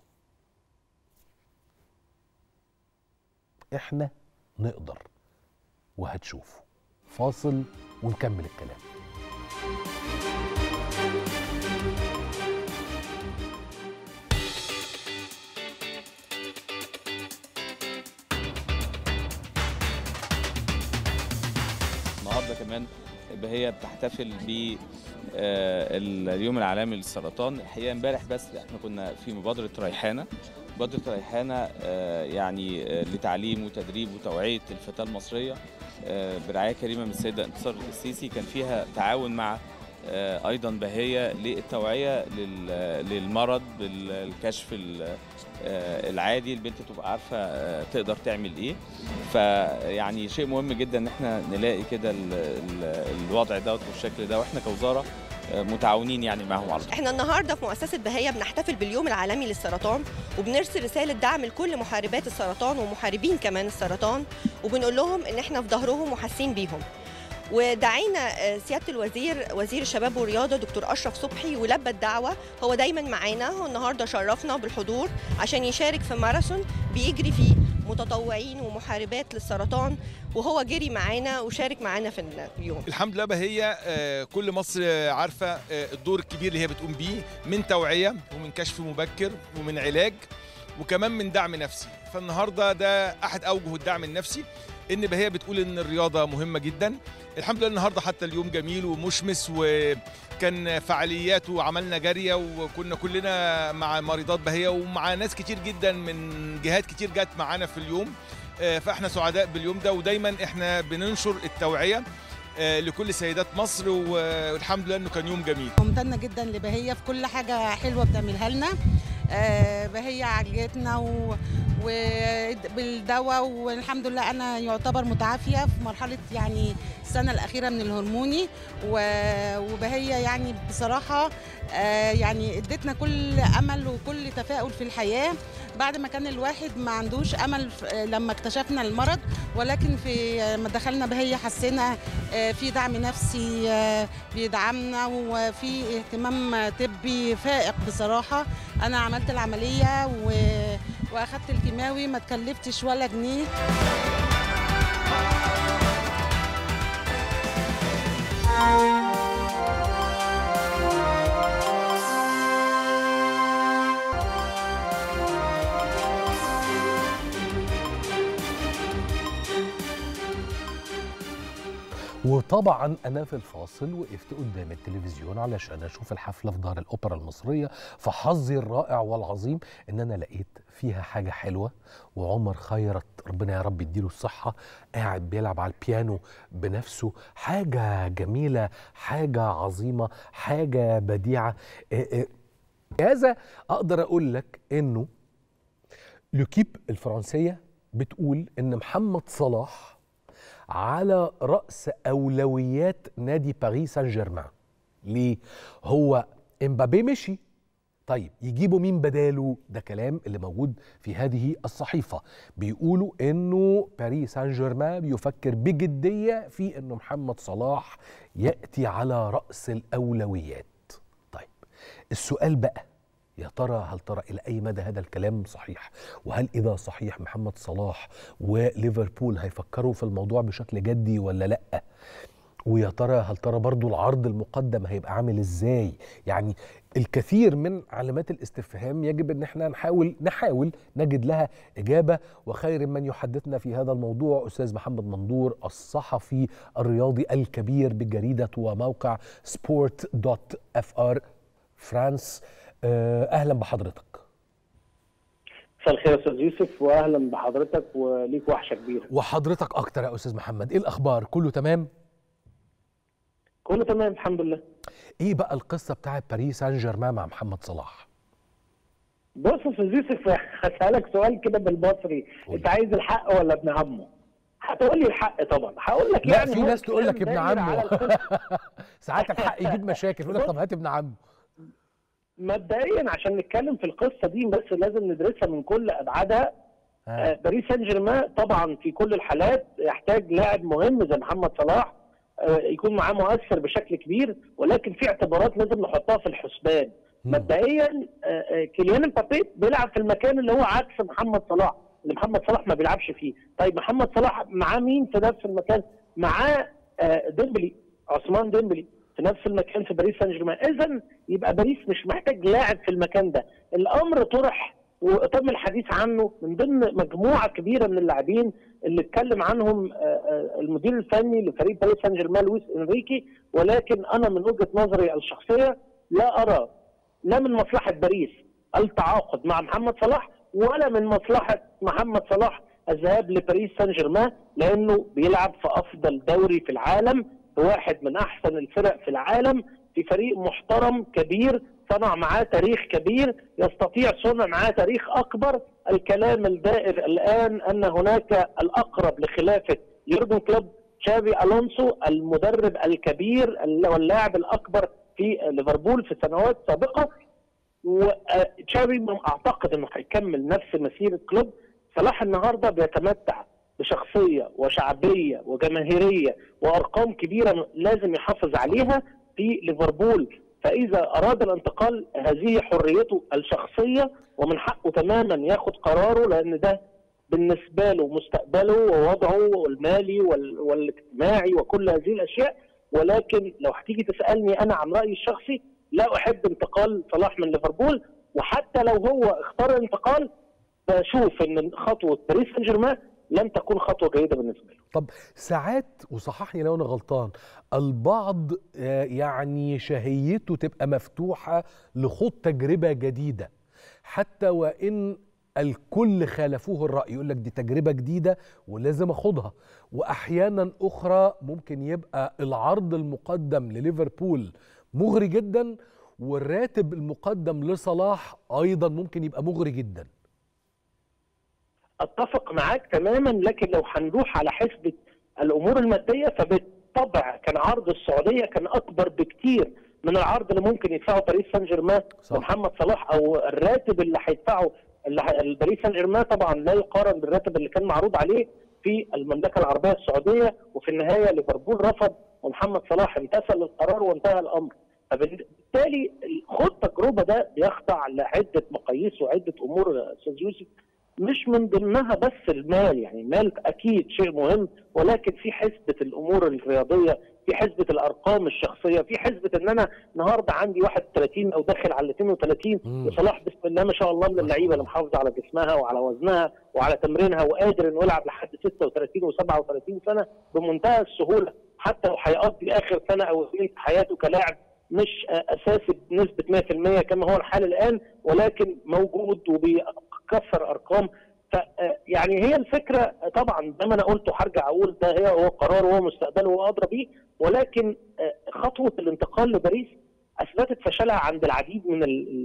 نقدر وهتشوفوا. فاصل ونكمل الكلام. النهارده كمان هي بتحتفل باليوم العالمي للسرطان. الحقيقه امبارح بس احنا كنا في مبادره ريحانه. مبادره ريحانه يعني لتعليم وتدريب وتوعيه الفتاه المصريه برعايه كريمه من السيده انتصار السيسي. كان فيها تعاون مع ايضا بهيه للتوعيه للمرض، بالكشف العادي، البنت تبقى عارفه تقدر تعمل ايه. فيعني شيء مهم جدا ان احنا نلاقي كده الوضع دوت والشكل ده، واحنا كوزاره متعاونين يعني معهم على طول. احنا النهارده في مؤسسه بهيه بنحتفل باليوم العالمي للسرطان، وبنرسل رساله دعم لكل محاربات السرطان ومحاربين كمان السرطان، وبنقول لهم ان احنا في ظهرهم وحاسين بيهم. ودعينا سياده الوزير، وزير الشباب والرياضه دكتور اشرف صبحي، ولبى الدعوه. هو دايما معانا، هو النهارده شرفنا بالحضور عشان يشارك في ماراثون بيجري فيه متطوعين ومحاربات للسرطان، وهو جري معانا وشارك معانا في اليوم. الحمد لله بهية كل مصر عارفة الدور الكبير اللي هي بتقوم بيه من توعية ومن كشف مبكر ومن علاج وكمان من دعم نفسي. فالنهاردة ده أحد أوجه الدعم النفسي، إن بهية بتقول إن الرياضة مهمة جدا. الحمد لله النهاردة حتى اليوم جميل ومشمس، وكان فعاليات وعملنا جارية، وكنا كلنا مع مريضات بهية ومع ناس كتير جدا من جهات كتير جت معانا في اليوم. فاحنا سعداء باليوم ده، ودايما احنا بننشر التوعية لكل سيدات مصر، والحمد لله انه كان يوم جميل. ممتنة جدا لبهية في كل حاجة حلوة بتعملها لنا. بهية عالجتنا بالدواء، والحمد لله انا يعتبر متعافية في مرحلة يعني السنة الأخيرة من الهرموني، وبهية يعني بصراحة يعني ادتنا كل أمل وكل تفاؤل في الحياة بعد ما كان الواحد ما عندوش أمل لما اكتشفنا المرض، ولكن في ما دخلنا بهية حسينا في دعم نفسي بيدعمنا، وفي اهتمام طبي فائق بصراحة. أنا عملت العملية وأخدت الكيماوي، ما تكلفتش ولا جنيه. وطبعا أنا في الفاصل وقفت قدام التلفزيون علشان أشوف الحفلة في دار الأوبرا المصرية، فحظي الرائع والعظيم إن أنا لقيت فيها حاجة حلوة، وعمر خيرت ربنا يا رب يديله الصحة قاعد بيلعب على البيانو بنفسه. حاجة جميلة، حاجة عظيمة، حاجة بديعة. هذا أقدر أقول لك إنه لوكيب الفرنسية بتقول إن محمد صلاح على رأس أولويات نادي باريس سان جيرمان. ليه؟ هو امبابي مشي، طيب يجيبوا مين بداله؟ ده كلام اللي موجود في هذه الصحيفة. بيقولوا انه باريس سان جيرمان بيفكر بجدية في انه محمد صلاح يأتي على رأس الأولويات. طيب السؤال بقى، يا ترى هل ترى إلى أي مدى هذا الكلام صحيح؟ وهل إذا صحيح محمد صلاح وليفربول هيفكروا في الموضوع بشكل جدي ولا لأ؟ ويا ترى هل ترى برضو العرض المقدم هيبقى عامل إزاي؟ يعني الكثير من علامات الاستفهام يجب أن احنا نحاول نجد لها إجابة، وخير من يحدثنا في هذا الموضوع أستاذ محمد مندور الصحفي الرياضي الكبير بجريدة وموقع sport.fr فرانس. اهلا بحضرتك. مساء الخير يا استاذ يوسف، واهلا بحضرتك وليك وحشه كبيره. وحضرتك اكتر يا استاذ محمد. ايه الاخبار؟ كله تمام؟ كله تمام الحمد لله. ايه بقى القصه بتاعت باريس سان جيرمان مع محمد صلاح؟ بص يا استاذ يوسف، هسالك سؤال كده بالمصري، انت عايز الحق ولا ابن عمه؟ هتقول لي الحق طبعا. هقول لك لا يعني في ناس تقول لك ابن عمه. ساعات الحق يجيب مشاكل، يقول لك طب هات ابن عمه. مبدئيا عشان نتكلم في القصه دي بس لازم ندرسها من كل ابعادها. باريس سان جيرمان طبعا في كل الحالات يحتاج لاعب مهم زي محمد صلاح يكون معاه مؤثر بشكل كبير، ولكن في اعتبارات لازم نحطها في الحسبان. مبدئيا كيليان امبابي بيلعب في المكان اللي هو عكس محمد صلاح، اللي محمد صلاح ما بيلعبش فيه. طيب محمد صلاح معاه مين في نفس المكان؟ معاه ديمبلي، عثمان ديمبلي في نفس المكان في باريس سان جيرمان. اذا يبقى باريس مش محتاج لاعب في المكان ده. الامر طرح وتم الحديث عنه من ضمن مجموعه كبيره من اللاعبين اللي اتكلم عنهم المدير الفني لفريق باريس سان جيرمان لويس انريكي، ولكن انا من وجهه نظري الشخصيه لا ارى لا من مصلحه باريس التعاقد مع محمد صلاح، ولا من مصلحه محمد صلاح الذهاب لباريس سان جيرمان، لانه بيلعب في افضل دوري في العالم، بواحد من احسن الفرق في العالم، في فريق محترم كبير صنع معاه تاريخ كبير، يستطيع صنع معاه تاريخ اكبر. الكلام الدائر الان ان هناك الاقرب لخلافه يورجن كلوب تشافي الونسو المدرب الكبير واللاعب الاكبر في ليفربول في سنوات سابقه، وتشافي اعتقد انه هيكمل نفس مسيره كلوب. صلاح النهارده بيتمتع بشخصيه وشعبيه وجماهيريه وارقام كبيره لازم يحافظ عليها في ليفربول، فاذا اراد الانتقال هذه حريته الشخصيه ومن حقه تماما ياخد قراره، لان ده بالنسبه له مستقبله ووضعه المالي والاجتماعي وكل هذه الاشياء. ولكن لو هتيجي تسالني انا عن رايي الشخصي، لا احب انتقال صلاح من ليفربول، وحتى لو هو اختار الانتقال بشوف ان خطوه باريس سان جيرمان لن تكون خطوه جيده بالنسبه له. طب ساعات، وصححني لو انا غلطان، البعض يعني شهيته تبقى مفتوحه لخوض تجربه جديده حتى وان الكل خالفوه الرأي، يقول لك دي تجربة جديدة ولازم أخدها. وأحيانا أخرى ممكن يبقى العرض المقدم لليفربول مغري جدا، والراتب المقدم لصلاح أيضا ممكن يبقى مغري جدا. أتفق معاك تماما، لكن لو هنروح على حسبة الأمور المادية فبالطبع كان عرض السعودية كان أكبر بكتير من العرض اللي ممكن يدفعه باريس سان جيرمان ومحمد صلاح، أو الراتب اللي هيدفعه باريس سان جيرمان طبعا لا يقارن بالراتب اللي كان معروض عليه في المملكه العربيه السعوديه. وفي النهايه ليفربول رفض ومحمد صلاح امتثل للقرار وانتهى الامر. فبالتالي خد تجربه ده بيخضع لعده مقاييس وعده امور استاذ يوسف، مش من ضمنها بس المال. يعني المال اكيد شيء مهم، ولكن في حسبه الامور الرياضيه، في حسبه الارقام الشخصيه، في حسبه ان انا النهارده عندي 31 او داخل على 32 وصلاح بسم الله ما شاء الله من اللعيبه اللي محافظه على جسمها وعلى وزنها وعلى تمرينها وقادر انه يلعب لحد 36 و37 سنه بمنتهى السهوله، حتى لو هيقضي اخر سنه او اثنين في حياته كلاعب مش اساسي بنسبه 100% كما هو الحال الان، ولكن موجود وبيكسر ارقام. يعني هي الفكره طبعا زي ما انا قلت وهرجع اقول ده هو قرار وهو مستقبله وهو ادرى بيه، ولكن خطوه الانتقال لباريس اثبتت فشلها عند العديد من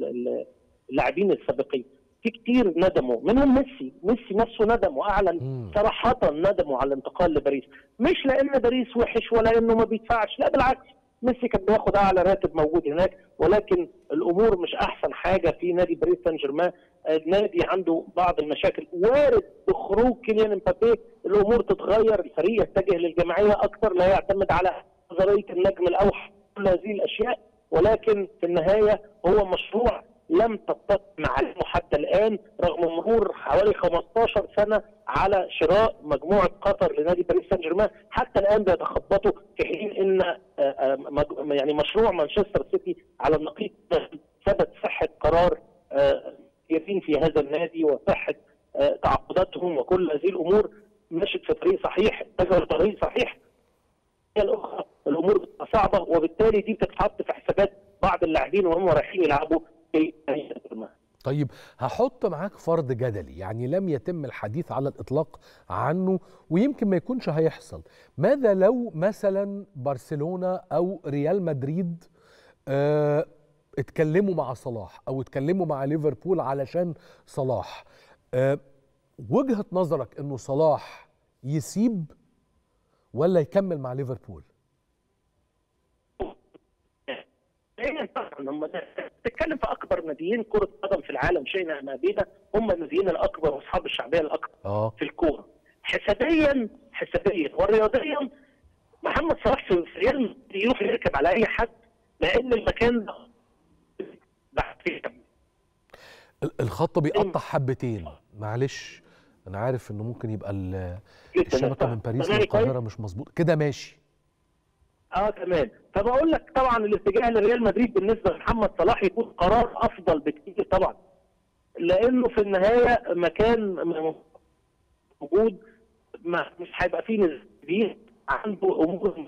اللاعبين السابقين. في كتير ندموا منهم ميسي نفسه ندم واعلن صراحه ندمه على الانتقال لباريس، مش لان باريس وحش ولا انه ما بيدفعش، لا بالعكس، ميسي كان بياخد اعلى راتب موجود هناك، ولكن الامور مش احسن حاجه في نادي باريس سان جيرمان. النادي عنده بعض المشاكل، وارد بخروج كيليان امبابي الامور تتغير، الفريق يتجه للجماعيه اكثر، لا يعتمد على نظريه النجم الاوحد، كل هذه الاشياء. ولكن في النهايه هو مشروع لم تتفق معلومه حتى الان رغم مرور حوالي 15 سنه على شراء مجموعه قطر لنادي باريس سان جيرمان، حتى الان بيتخبطوا، في حين ان يعني مشروع مانشستر سيتي على النقيض ثبت صحه قرار كثيرين في هذا النادي وصحه تعاقداتهم وكل هذه الامور مشت في طريق صحيح، اتجهوا لطريق صحيح. الاخرى الامور بتبقى صعبه، وبالتالي دي بتتحط في حسابات بعض اللاعبين وهم رايحين يلعبوا في طيب هحط معاك فرض جدلي، يعني لم يتم الحديث على الإطلاق عنه ويمكن ما يكونش هيحصل. ماذا لو مثلا برشلونة أو ريال مدريد اتكلموا مع صلاح أو اتكلموا مع ليفربول علشان صلاح، وجهة نظرك إنه صلاح يسيب ولا يكمل مع ليفربول؟ طبعا بتتكلم في اكبر ناديين كره قدم في العالم، شئنا ام ابينا، هم الناديين الاكبر واصحاب الشعبيه الاكبر في الكوره. حسابيا ورياضيا محمد صلاح في ريال مدريد يروح يركب على اي حد، لان المكان الخط بيقطع حبتين. معلش انا عارف انه ممكن يبقى الشبكه من باريس للقاهره مش مظبوط كده، ماشي تمام. فبقول لك طبعا الاتجاه لريال مدريد بالنسبه لمحمد صلاح يكون قرار افضل بكتير طبعا، لانه في النهايه مكان موجود مش هيبقى فيه نسبيه عنده امور.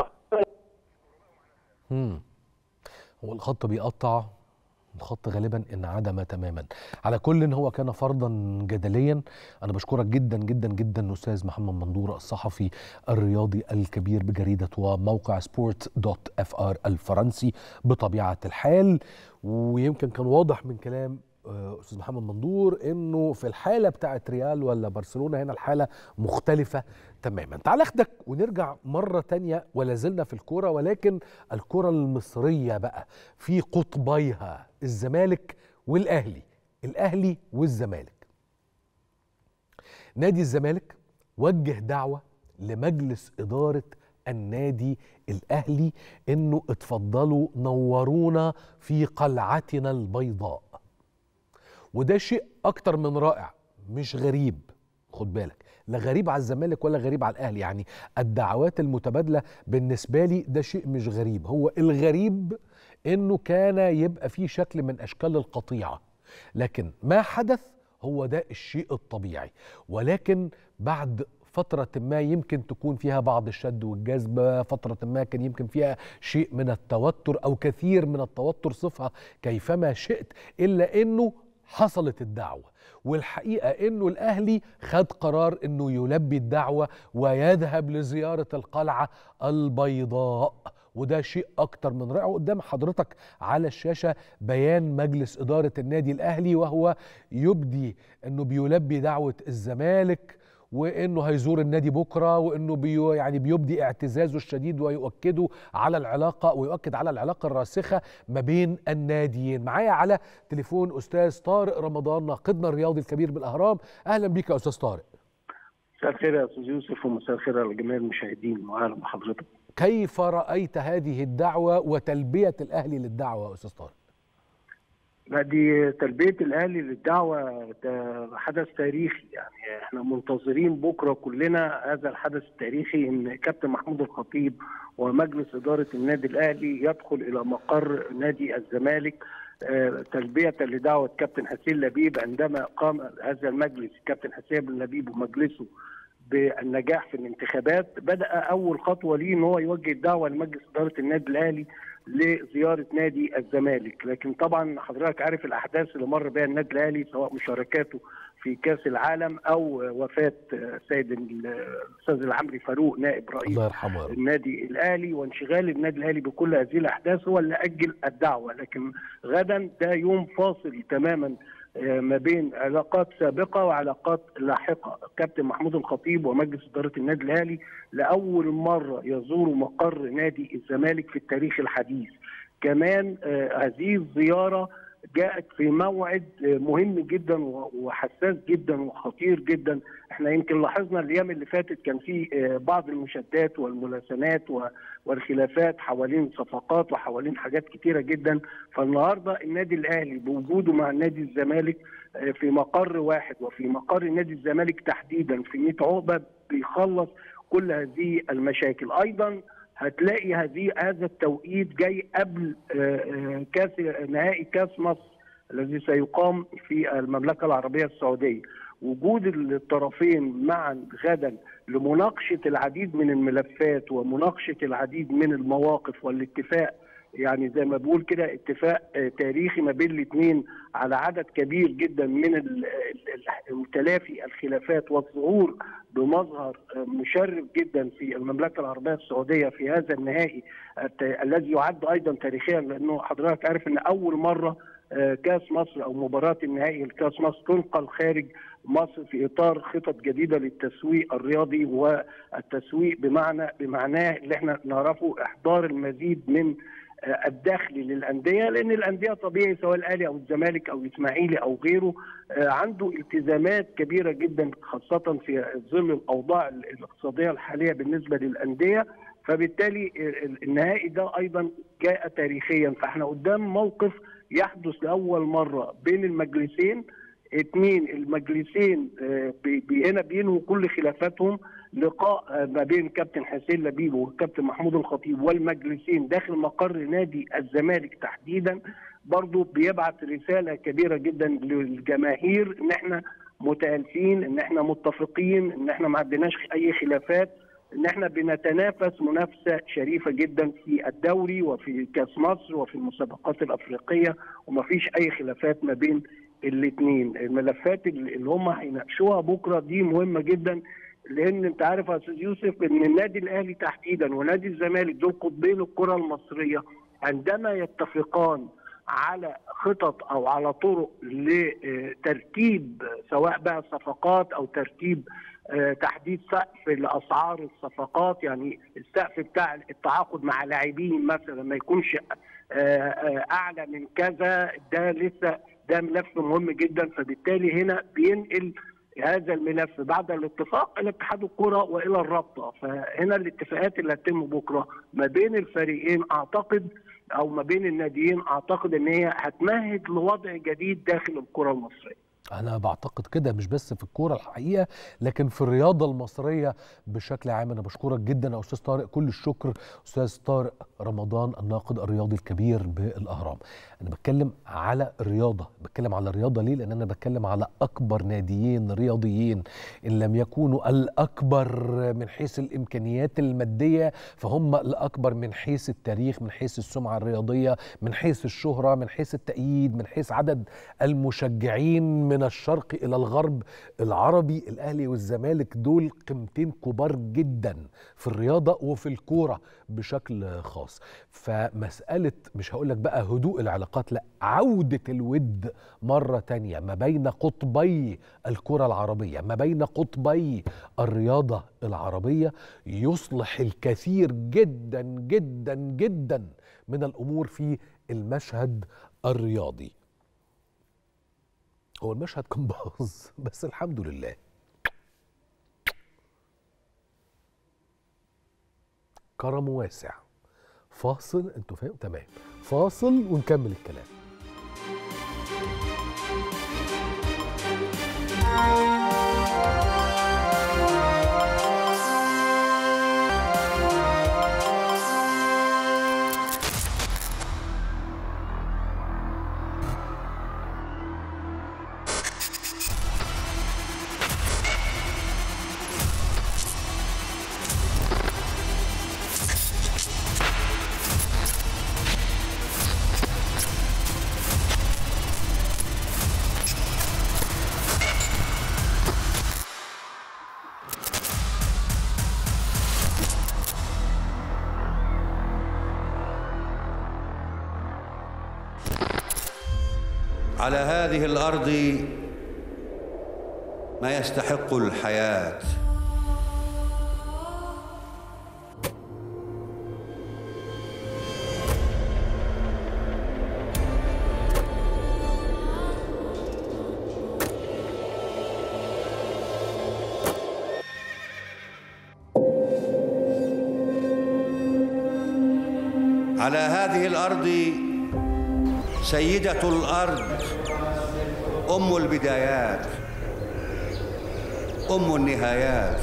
هو الخط بيقطع، الخط غالبا انعدم تماما. على كل هو كان فرضا جدليا. انا بشكرك جدا جدا جدا استاذ محمد مندور الصحفي الرياضي الكبير بجريده وموقع sport.fr الفرنسي بطبيعه الحال. ويمكن كان واضح من كلام استاذ محمد مندور انه في الحاله بتاعت ريال ولا برشلونه هنا الحاله مختلفه تماما. تعال اخدك ونرجع مره تانية، ولا زلنا في الكوره ولكن الكوره المصريه بقى في قطبيها الزمالك والاهلي، الاهلي والزمالك. نادي الزمالك وجه دعوه لمجلس اداره النادي الاهلي انه اتفضلوا نورونا في قلعتنا البيضاء، وده شيء اكتر من رائع مش غريب. خد بالك، لا غريب على الزمالك ولا غريب على الاهلي. يعني الدعوات المتبادله بالنسبه لي ده شيء مش غريب، هو الغريب انه كان يبقى فيه شكل من اشكال القطيعه، لكن ما حدث هو ده الشيء الطبيعي. ولكن بعد فترة ما يمكن تكون فيها بعض الشد والجذب، فترة ما كان يمكن فيها شيء من التوتر أو كثير من التوتر، صفها كيفما شئت، إلا أنه حصلت الدعوة. والحقيقة أنه الأهلي خد قرار أنه يلبي الدعوة ويذهب لزيارة القلعة البيضاء، وده شيء أكتر من رائع. قدام حضرتك على الشاشة بيان مجلس إدارة النادي الأهلي، وهو يبدي أنه بيلبي دعوة الزمالك، وانه هيزور النادي بكره، وانه بيبدي اعتزازه الشديد ويؤكد على العلاقه الراسخه ما بين الناديين. معايا على تليفون استاذ طارق رمضان، ناقدنا الرياضي الكبير بالاهرام. اهلا بيك يا استاذ طارق. مساء الخير يا استاذ يوسف، ومساء الخير على جميع المشاهدين، واهلا بحضرتك. كيف رايت هذه الدعوه وتلبيه الاهلي للدعوه يا استاذ طارق؟ لا، دي تلبية الأهلي للدعوة ده حدث تاريخي. يعني احنا منتظرين بكرة كلنا هذا الحدث التاريخي، ان كابتن محمود الخطيب ومجلس إدارة النادي الأهلي يدخل إلى مقر نادي الزمالك تلبية لدعوة كابتن حسين لبيب. عندما قام هذا المجلس كابتن حسين لبيب ومجلسه بالنجاح في الانتخابات، بدأ أول خطوة ليه ان هو يوجه الدعوة لمجلس إدارة النادي الأهلي لزيارة نادي الزمالك. لكن طبعا حضرتك عارف الأحداث اللي مر بها النادي الأهلي، سواء مشاركاته في كأس العالم أو وفاة سيد الأستاذ العمري فاروق نائب رئيس الله يرحمه النادي الأهلي، وانشغال النادي الأهلي بكل هذه الأحداث هو اللي أجل الدعوة. لكن غدا ده يوم فاصل تماما ما بين علاقات سابقة وعلاقات لاحقة. كابتن محمود الخطيب ومجلس إدارة النادي الأهلي لأول مرة يزوروا مقر نادي الزمالك في التاريخ الحديث. كمان هذه الزيارة جاءت في موعد مهم جدا وحساس جدا وخطير جدا. احنا يمكن لاحظنا الايام اللي فاتت كان في بعض المشادات والملاسنات والخلافات حوالين صفقات وحوالين حاجات كتيره جدا. فالنهارده النادي الاهلي بوجوده مع نادي الزمالك في مقر واحد، وفي مقر نادي الزمالك تحديدا في 100 عقبه، بيخلص كل هذه المشاكل. ايضا هتلاقي هذا التوقيت جاي قبل نهائي كاس مصر الذي سيقام في المملكة العربية السعودية. وجود الطرفين معا غدا لمناقشة العديد من الملفات ومناقشة العديد من المواقف والاتفاق، يعني زي ما بقول كده اتفاق تاريخي ما بين الاثنين على عدد كبير جدا من تلافي الخلافات، والظهور بمظهر مشرف جدا في المملكة العربية السعودية في هذا النهائي الذي يعد أيضا تاريخيا، لأنه حضرتك عارف أن أول مرة كاس مصر أو مباراة النهائي لكاس مصر تنقل خارج مصر في إطار خطط جديدة للتسويق الرياضي والتسويق بمعناه اللي احنا نعرفه، إحضار المزيد من الدخل للأندية، لأن الأندية طبيعي سواء الأهلي أو الزمالك أو الإسماعيلي أو غيره عنده التزامات كبيرة جدا، خاصة في ظل الأوضاع الاقتصادية الحالية بالنسبة للأندية. فبالتالي النهائي ده أيضا جاء تاريخيا. فاحنا قدام موقف يحدث لأول مرة بين المجلسين، المجلسين هنا بينهوا كل خلافاتهم. لقاء ما بين كابتن حسين لبيب والكابتن محمود الخطيب والمجلسين داخل مقر نادي الزمالك تحديدا، برضو بيبعت رسالة كبيرة جدا للجماهير ان احنا متآلفين، ان احنا متفقين، ان احنا ما عندناش اي خلافات، ان احنا بنتنافس منافسة شريفة جدا في الدوري وفي كاس مصر وفي المسابقات الافريقية، وما فيش اي خلافات ما بين الاثنين. الملفات اللي هم هيناقشوها بكرة دي مهمة جدا، لان انت عارف يا استاذ يوسف ان النادي الاهلي تحديدا ونادي الزمالك دول قطبين الكره المصريه، عندما يتفقان على خطط او على طرق لترتيب سواء بقى صفقات او ترتيب تحديد سقف لاسعار الصفقات، يعني السقف بتاع التعاقد مع لاعبين مثلا ما يكونش اعلى من كذا، ده ملف مهم جدا. فبالتالي هنا بينقل هذا الملف بعد الاتفاق الى اتحاد الكره والى الرابطه. فهنا الاتفاقات اللي هتتم بكره ما بين الفريقين اعتقد او ما بين الناديين اعتقد ان هي هتمهد لوضع جديد داخل الكره المصريه. أنا بعتقد كده، مش بس في الكورة الحقيقة لكن في الرياضة المصرية بشكل عام. أنا بشكرك جدا يا أستاذ طارق، كل الشكر. أستاذ طارق رمضان الناقد الرياضي الكبير بالأهرام. أنا بتكلم على الرياضة، بتكلم على الرياضة ليه؟ لأن أنا بتكلم على أكبر ناديين رياضيين، إن لم يكونوا الأكبر من حيث الإمكانيات المادية فهم الأكبر من حيث التاريخ، من حيث السمعة الرياضية، من حيث الشهرة، من حيث التأييد، من حيث عدد المشجعين من الشرق إلى الغرب العربي. الأهلي والزمالك دول قيمتين كبار جدا في الرياضة وفي الكورة بشكل خاص. فمسألة مش هقولك بقى هدوء العلاقات، لا، عودة الود مرة تانية ما بين قطبي الكرة العربية، ما بين قطبي الرياضة العربية، يصلح الكثير جدا جدا جدا من الأمور في المشهد الرياضي. هو المشهد كان باظ بس الحمد لله. كرم واسع. فاصل، انتوا فاهم؟ تمام، فاصل ونكمل الكلام. على هذه الأرض ما يستحق الحياة. على هذه الأرض سيدة الأرض، أم البدايات، أم النهايات.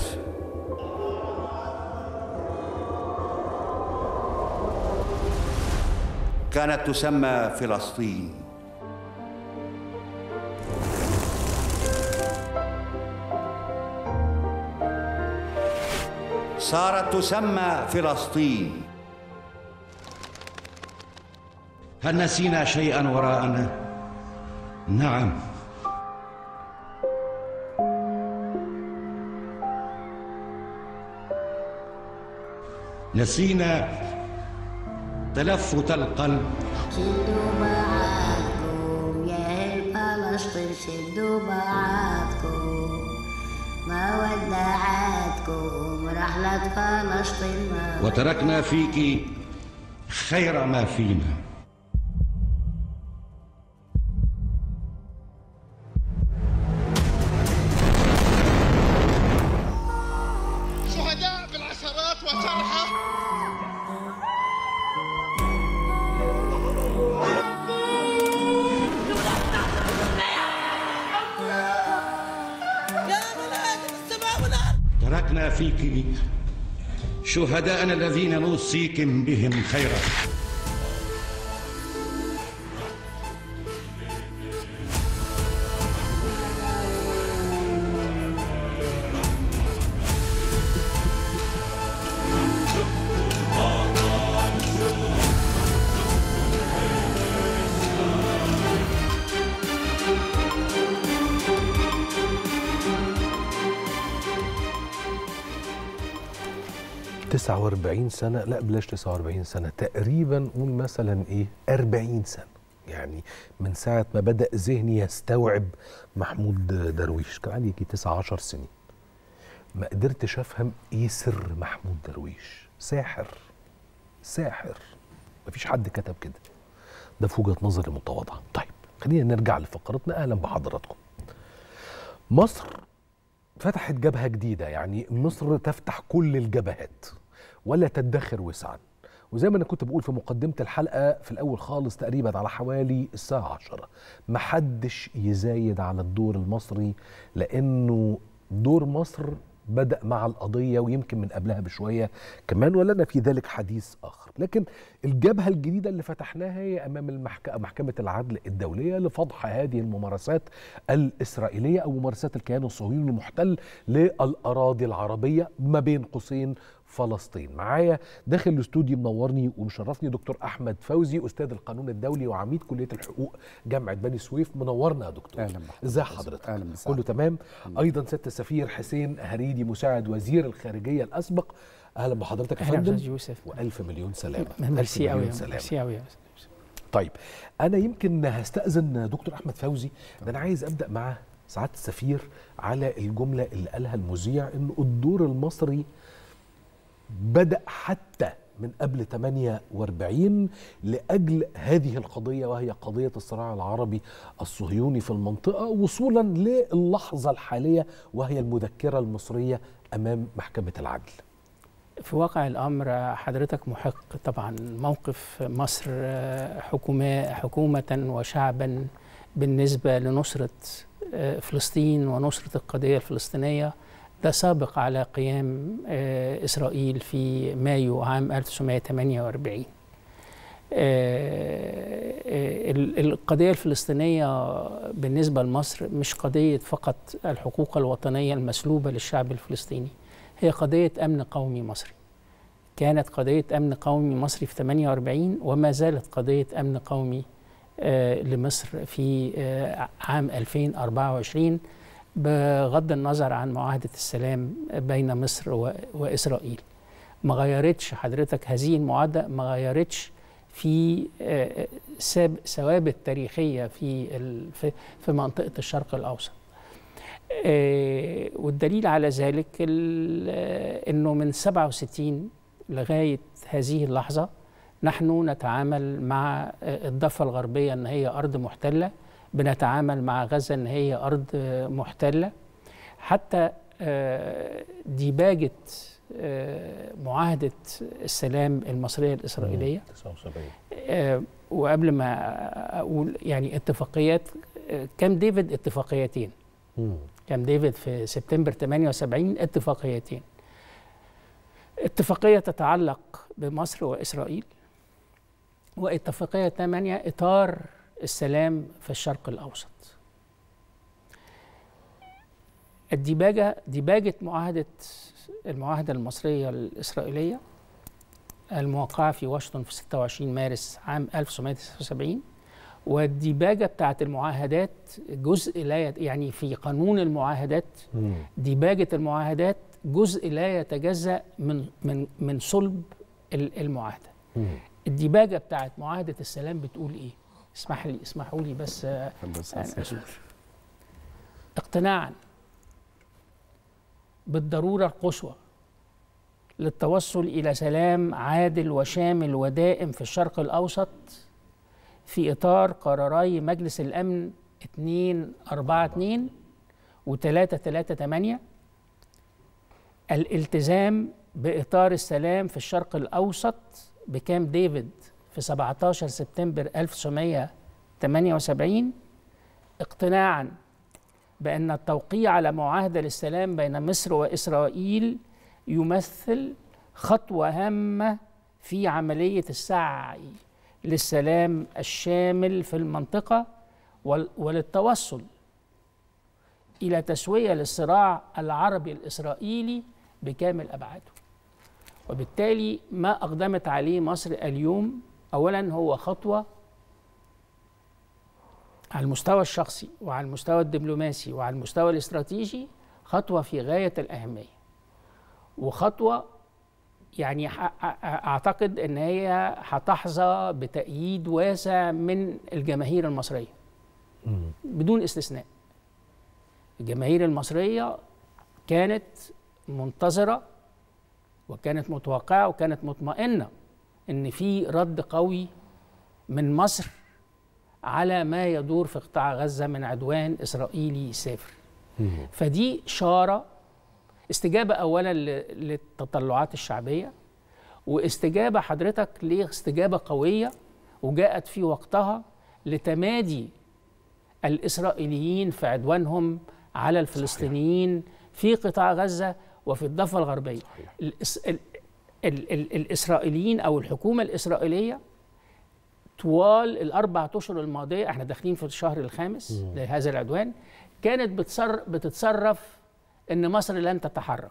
كانت تسمى فلسطين. صارت تسمى فلسطين. هل نسينا شيئا وراءنا؟ نعم. نسينا تلفت القلب. شدوا بعضكم يا أهل فلسطين، شدوا بعضكم، ما ودعتكم رحلة فلسطين. وتركنا فيك خير ما فينا. شهداء بالعشرات وجرحى. تركنا فيك شهداءنا الذين نوصيكم بهم خيرا. تسعة 49 سنة، لا بلاش 49 سنة، تقريبا قول مثلا ايه 40 سنة، يعني من ساعة ما بدأ ذهني يستوعب محمود درويش كان عندي يجي 19 سنين. ما قدرتش افهم ايه سر محمود درويش. ساحر، ساحر، مفيش حد كتب كده. ده في وجهة نظري المتواضعة. طيب خلينا نرجع لفقرتنا. اهلا بحضراتكم. مصر فتحت جبهة جديدة، يعني مصر تفتح كل الجبهات ولا تدخر وسعا، وزي ما انا كنت بقول في مقدمه الحلقه في الاول خالص تقريبا على حوالي الساعه 10، محدش يزايد على الدور المصري، لانه دور مصر بدأ مع القضية ويمكن من قبلها بشوية كمان، ولنا في ذلك حديث آخر. لكن الجبهة الجديدة اللي فتحناها هي أمام محكمة العدل الدولية لفضح هذه الممارسات الإسرائيلية أو ممارسات الكيان الصهيوني المحتل للأراضي العربية ما بين قوسين فلسطين. معايا داخل الاستوديو منورني ومشرفني دكتور أحمد فوزي، أستاذ القانون الدولي وعميد كلية الحقوق جامعة بني سويف. منورنا يا دكتور. أهلا بحضرتك. ازي حضرتك؟ أهلا بسعادة. كله تمام. أيضا سيادة السفير حسين هريدي مساعد وزير الخارجية الأسبق، أهلا بحضرتك يا فندم. يوسف. وألف مليون سلامة. ميرسي قوي. ميرسي قوي. طيب أنا يمكن هستأذن دكتور أحمد فوزي، ده أنا عايز أبدأ مع سعادة السفير على الجملة اللي قالها المذيع إنه الدور المصري بدأ حتى من قبل 48 لأجل هذه القضية، وهي قضية الصراع العربي الصهيوني في المنطقة، وصولا للحظة الحالية وهي المذكرة المصرية أمام محكمة العدل. في واقع الأمر حضرتك محق طبعا موقف مصر حكومة وشعبا بالنسبة لنصرة فلسطين ونصرة القضية الفلسطينية، ده سابق على قيام إسرائيل في مايو عام 1948. القضية الفلسطينية بالنسبة لمصر مش قضية فقط الحقوق الوطنية المسلوبة للشعب الفلسطيني، هي قضية أمن قومي مصري. كانت قضية أمن قومي مصري في 48 وما زالت قضية أمن قومي لمصر في عام 2024 بغض النظر عن معاهدة السلام بين مصر وإسرائيل. ما غيرتش حضرتك هذه المعاهدة، ما غيرتش في ثوابت تاريخية في منطقة الشرق الأوسط. والدليل على ذلك أنه من 67 لغاية هذه اللحظة نحن نتعامل مع الضفة الغربية أن هي أرض محتلة، بنتعامل مع غزة أن هي أرض محتلة، حتى ديباجة معاهدة السلام المصرية الإسرائيلية 79. وقبل ما أقول يعني اتفاقيات كام ديفيد، اتفاقيتين. كام ديفيد في سبتمبر 78 اتفاقيتين. اتفاقية تتعلق بمصر وإسرائيل، واتفاقية 8 إطار السلام في الشرق الأوسط. ديباجة المعاهدة المصرية الإسرائيلية الموقعة في واشنطن في 26 مارس عام 1979، والديباجة بتاعت المعاهدات جزء لا يعني في قانون المعاهدات ديباجة المعاهدات جزء لا يتجزأ من صلب المعاهدة. الديباجة بتاعت معاهدة السلام بتقول إيه؟ اسمحوا لي بس اقتناعا بالضرورة القصوى للتوصل إلى سلام عادل وشامل ودائم في الشرق الأوسط في إطار قراري مجلس الأمن 242 و338، الالتزام بإطار السلام في الشرق الأوسط بكامب ديفيد في 17 سبتمبر 1978، اقتناعا بأن التوقيع على معاهدة للسلام بين مصر وإسرائيل يمثل خطوة هامة في عملية السعي للسلام الشامل في المنطقة وللتوصل إلى تسوية للصراع العربي الإسرائيلي بكامل أبعاده. وبالتالي ما أقدمت عليه مصر اليوم أولا هو خطوة على المستوى الشخصي وعلى المستوى الدبلوماسي وعلى المستوى الاستراتيجي، خطوة في غاية الأهمية، وخطوة يعني أعتقد أن هي هتحظى بتأييد واسع من الجماهير المصرية بدون استثناء. الجماهير المصرية كانت منتظرة وكانت متوقعة وكانت مطمئنة أن في رد قوي من مصر على ما يدور في قطاع غزة من عدوان إسرائيلي سافر. فدي إشارة استجابة أولا للتطلعات الشعبية، واستجابة حضرتك لاستجابة قوية وجاءت في وقتها لتمادي الإسرائيليين في عدوانهم على الفلسطينيين في قطاع غزة وفي الضفة الغربية. الإسرائيليين أو الحكومة الإسرائيلية طوال ال4 أشهر الماضية، احنا داخلين في الشهر الخامس لهذا العدوان، كانت بتتصرف إن مصر لن تتحرك،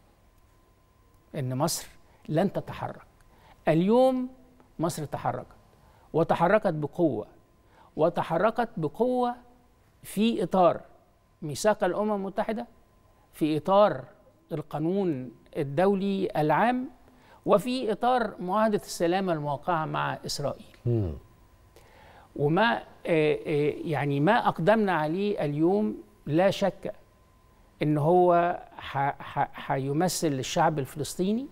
إن مصر لن تتحرك. اليوم مصر تحركت، وتحركت بقوة، وتحركت بقوة في إطار ميثاق الأمم المتحدة، في إطار القانون الدولي العام، وفي إطار معاهدة السلام الموقعة مع إسرائيل. وما يعني ما أقدمنا عليه اليوم لا شك إن هو هيمثل للشعب الفلسطيني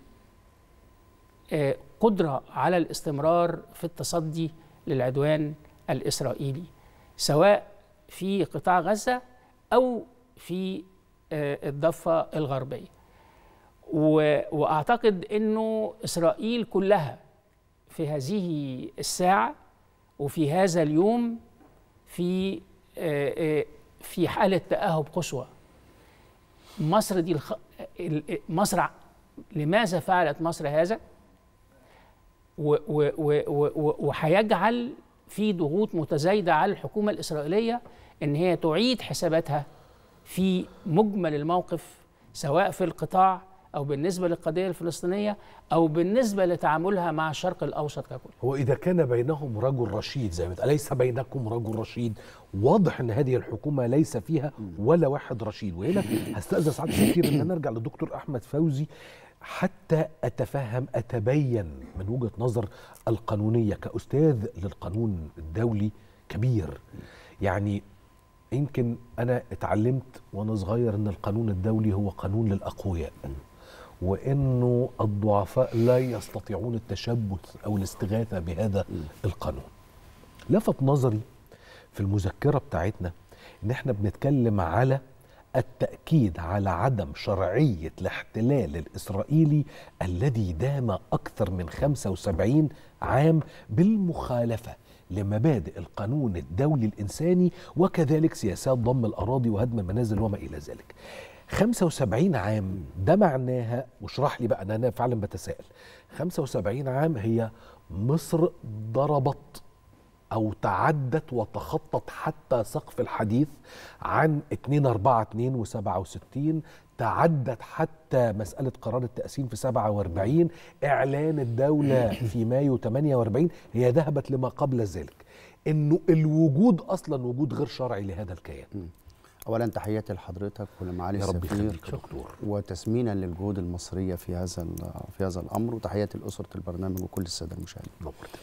قدرة على الاستمرار في التصدي للعدوان الإسرائيلي، سواء في قطاع غزة أو في الضفة الغربية. وأعتقد أنه إسرائيل كلها في هذه الساعة وفي هذا اليوم في حالة تأهب قصوى. مصر دي مصر لماذا فعلت مصر هذا؟ وهيجعل في ضغوط متزايدة على الحكومة الإسرائيلية إن هي تعيد حساباتها في مجمل الموقف، سواء في القطاع أو بالنسبة للقضية الفلسطينية أو بالنسبة لتعاملها مع الشرق الأوسط ككل. هو إذا كان بينهم رجل رشيد زي ما أليس بينكم رجل رشيد؟ واضح أن هذه الحكومة ليس فيها ولا واحد رشيد. وهنا هستأذن سعادة السفير أن نرجع للدكتور أحمد فوزي حتى أتبين من وجهة نظر القانونية كأستاذ للقانون الدولي كبير. يعني يمكن أنا اتعلمت وأنا صغير أن القانون الدولي هو قانون للأقوياء، وأنه الضعفاء لا يستطيعون التشبث أو الاستغاثة بهذا القانون. لفت نظري في المذكرة بتاعتنا أن احنا بنتكلم على التأكيد على عدم شرعية الاحتلال الإسرائيلي الذي دام أكثر من 75 عام بالمخالفة لمبادئ القانون الدولي الإنساني وكذلك سياسات ضم الأراضي وهدم المنازل وما إلى ذلك. 75 عام ده معناها، واشرح لي بقى، أنا فعلا بتساءل، 75 عام هي مصر ضربت أو تعدت وتخطت حتى سقف الحديث عن 242 و67، تعدت حتى مسألة قرار التقسيم في 47، إعلان الدولة في مايو 48، هي ذهبت لما قبل ذلك. إنه الوجود أصلا وجود غير شرعي لهذا الكيان. أولا تحياتي لحضرتك ولمعالي السفير وتسمينا للجهود المصرية في هذا الأمر، وتحياتي لأسرة البرنامج وكل السادة المشاهدين.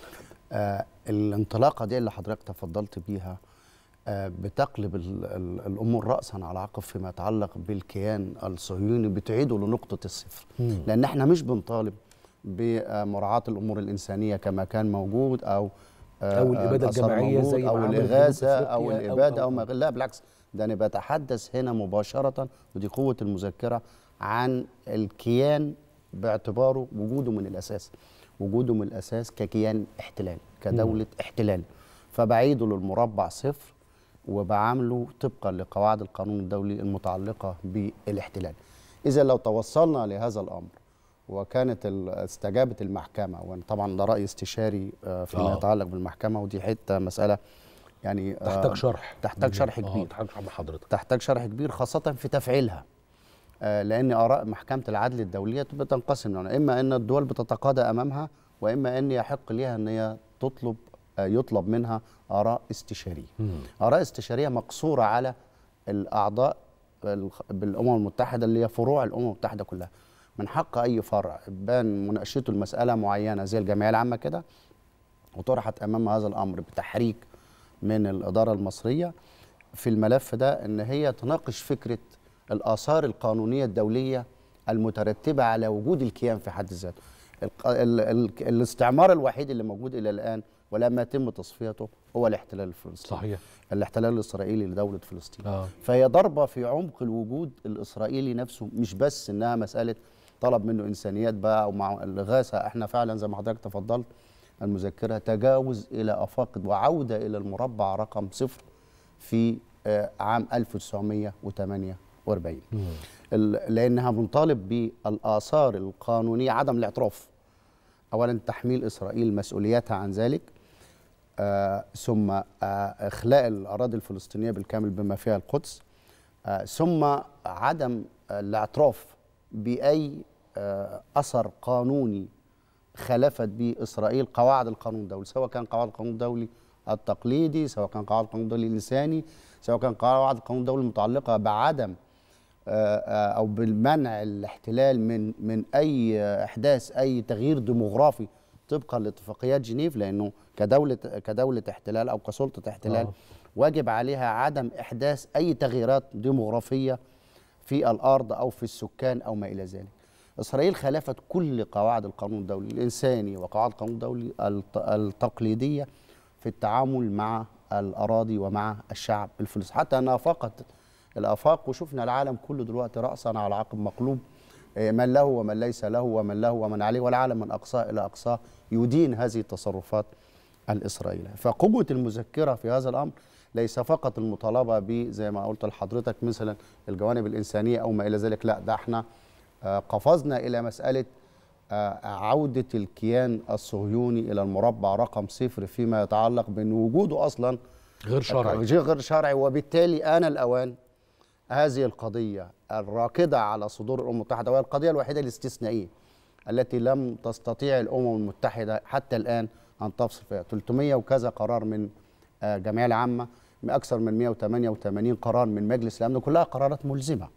الانطلاقة دي اللي حضرتك تفضلت بيها بتقلب الأمور رأسا على عقب فيما يتعلق بالكيان الصهيوني، بتعيده لنقطة الصفر. لأن احنا مش بنطالب بمراعاة الأمور الإنسانية كما كان موجود أو الإبادة الجماعية زي أو الإغاثة أو الإبادة أو ما، لا بالعكس، ده أنا بتحدث هنا مباشرة، ودي قوة المذكرة، عن الكيان باعتباره وجوده من الأساس، وجوده من الأساس ككيان احتلال، كدولة احتلال، فبعيده للمربع صفر وبعامله طبقا لقواعد القانون الدولي المتعلقة بالاحتلال. إذا لو توصلنا لهذا الأمر وكانت استجابة المحكمة، وطبعا ده رأي استشاري فيما يتعلق بالمحكمة، ودي حتة مسألة يعني تحتاج شرح، تحتاج شرح كبير، تحتاج شرح كبير خاصة في تفعيلها، لأن آراء محكمة العدل الدولية بتنقسم، إما أن الدول بتتقاضى أمامها، وإما أن يحق لها أن هي يطلب منها آراء استشارية. آراء استشارية مقصورة على الأعضاء بالأمم المتحدة اللي هي فروع الأمم المتحدة كلها. من حق أي فرع بان مناقشته المسألة معينة زي الجمعية العامة كده، وطرحت أمام هذا الأمر بتحريك من الإدارة المصرية في الملف ده، أن هي تناقش فكرة الآثار القانونية الدولية المترتبة على وجود الكيان في حد ذاته. الاستعمار الوحيد اللي موجود إلى الآن ولم يتم تصفيته هو الاحتلال الفلسطيني. صحيح. الاحتلال الإسرائيلي لدولة فلسطين. فهي ضربة في عمق الوجود الإسرائيلي نفسه، مش بس إنها مسألة طلب منه انسانيات بقى او مع الاغاثه. احنا فعلا زي ما حضرتك تفضلت المذكره تجاوز الى افاق وعوده الى المربع رقم 0 في عام 1948 لانها بنطالب بالاثار القانونيه، عدم الاعتراف اولا، تحميل اسرائيل مسؤوليتها عن ذلك، ثم اخلاء الاراضي الفلسطينيه بالكامل بما فيها القدس، ثم عدم الاعتراف باي اثر قانوني خالفت به اسرائيل قواعد القانون الدولي، سواء كان قواعد القانون الدولي التقليدي، سواء كان قواعد القانون الدولي الانساني، سواء كان قواعد القانون الدولي المتعلقه بعدم او بالمنع الاحتلال من اي احداث اي تغيير ديموغرافي طبقا لاتفاقيات جنيف، لانه كدوله احتلال او كسلطه احتلال واجب عليها عدم احداث اي تغييرات ديموغرافيه في الارض او في السكان او ما الى ذلك. اسرائيل خالفت كل قواعد القانون الدولي الانساني وقواعد القانون الدولي التقليديه في التعامل مع الاراضي ومع الشعب الفلسطيني، حتى انها فاقت الافاق، وشفنا العالم كله دلوقتي راسا على عقب مقلوب، من له ومن ليس له ومن له ومن عليه، والعالم من اقصاه الى اقصاه يدين هذه التصرفات الاسرائيليه. فقوه المذكره في هذا الامر ليس فقط المطالبه ب زي ما قلت لحضرتك مثلا الجوانب الانسانيه او ما الى ذلك، لا ده احنا قفزنا الى مساله عوده الكيان الصهيوني الى المربع رقم 0 فيما يتعلق بان وجوده اصلا غير شرعي، وبالتالي آن الأوان هذه القضية الراكدة على صدور الأمم المتحدة، وهي القضية الوحيدة الاستثنائية التي لم تستطيع الأمم المتحدة حتى الآن أن تفصل فيها. 300 وكذا قرار من الجمعية العامة، أكثر من 188 قرار من مجلس الأمن، كلها قرارات ملزمة.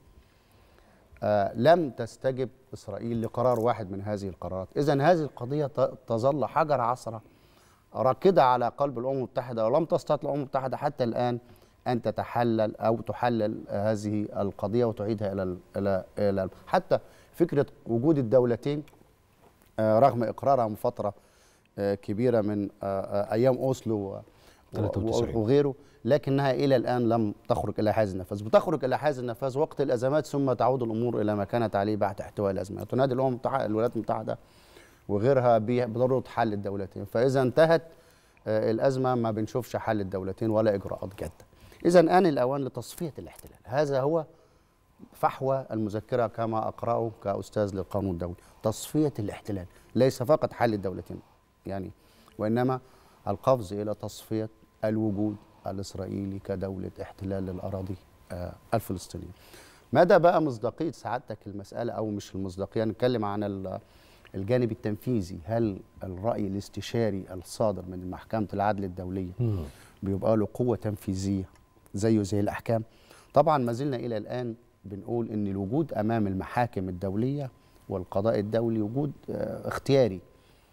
لم تستجب إسرائيل لقرار واحد من هذه القرارات. إذن هذه القضية تظل حجر عثرة راكدة على قلب الأمم المتحدة، ولم تستطع الأمم المتحدة حتى الآن أن تتحلل أو تحلل هذه القضية وتعيدها إلى حتى فكرة وجود الدولتين رغم إقرارها من فترة كبيرة من أيام أوسلو وغيره، لكنها إلى الآن لم تخرج إلى حيز النفاذ. بتخرج إلى حيز النفاذ وقت الأزمات ثم تعود الأمور إلى ما كانت عليه بعد احتواء الأزمات. تنادي الأمم المتحدة الولايات المتحدة وغيرها بضروره حل الدولتين، فاذا انتهت الازمه ما بنشوفش حل الدولتين ولا اجراءات جاده. اذا آن الاوان لتصفيه الاحتلال، هذا هو فحوى المذكره كما اقراه كاستاذ للقانون الدولي، تصفيه الاحتلال، ليس فقط حل الدولتين يعني، وانما القفز الى تصفيه الوجود الاسرائيلي كدوله احتلال للاراضي الفلسطينيه. مدى بقى مصداقيه سعادتك المساله او مش المصداقيه، نتكلم عن الجانب التنفيذي. هل الرأي الاستشاري الصادر من محكمة العدل الدولية بيبقى له قوة تنفيذية زيه زي الأحكام؟ طبعا ما زلنا إلى الآن بنقول إن الوجود أمام المحاكم الدولية والقضاء الدولي وجود اختياري،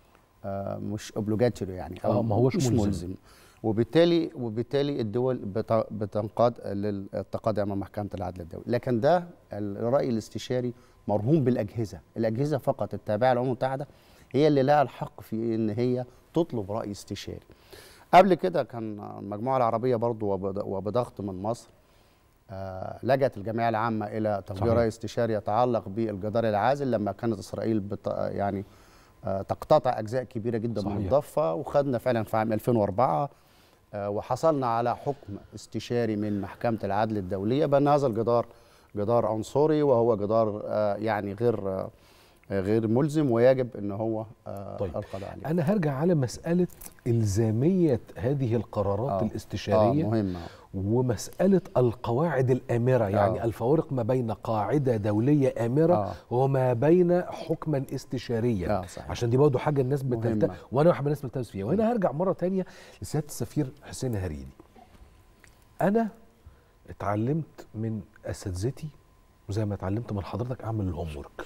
مش اوبليجاتوري يعني، أو ما هوش مش ملزم. وبالتالي الدول بتنقاد للتقاضي أمام محكمة العدل الدولي. لكن ده الرأي الاستشاري مرهون الأجهزة فقط التابعة للأمم المتحدة هي اللي لها الحق في إن هي تطلب رأي استشاري. قبل كده كان المجموعة العربية برضو وبضغط من مصر لجأت الجمعية العامة إلى توجيه رأي استشاري يتعلق بالجدار العازل لما كانت إسرائيل يعني تقتطع أجزاء كبيرة جدا من الضفة، وخدنا فعلا في عام 2004 وحصلنا على حكم استشاري من محكمة العدل الدولية بأن هذا الجدار جدار عنصري، وهو جدار يعني غير ملزم ويجب ان هو القضاء عليه. انا هرجع على مساله الزاميه هذه القرارات الاستشاريه مهمه، ومساله القواعد الامره، يعني الفوارق ما بين قاعده دوليه امره وما بين حكما استشاريا، عشان دي برضه حاجه الناس وانا واحد من الناس بتلتمس فيها. وهنا هرجع مره ثانيه لسياده السفير حسين هريدي. انا اتعلمت من اساتذتي وزي ما اتعلمت من حضرتك اعمل الهوم ورك،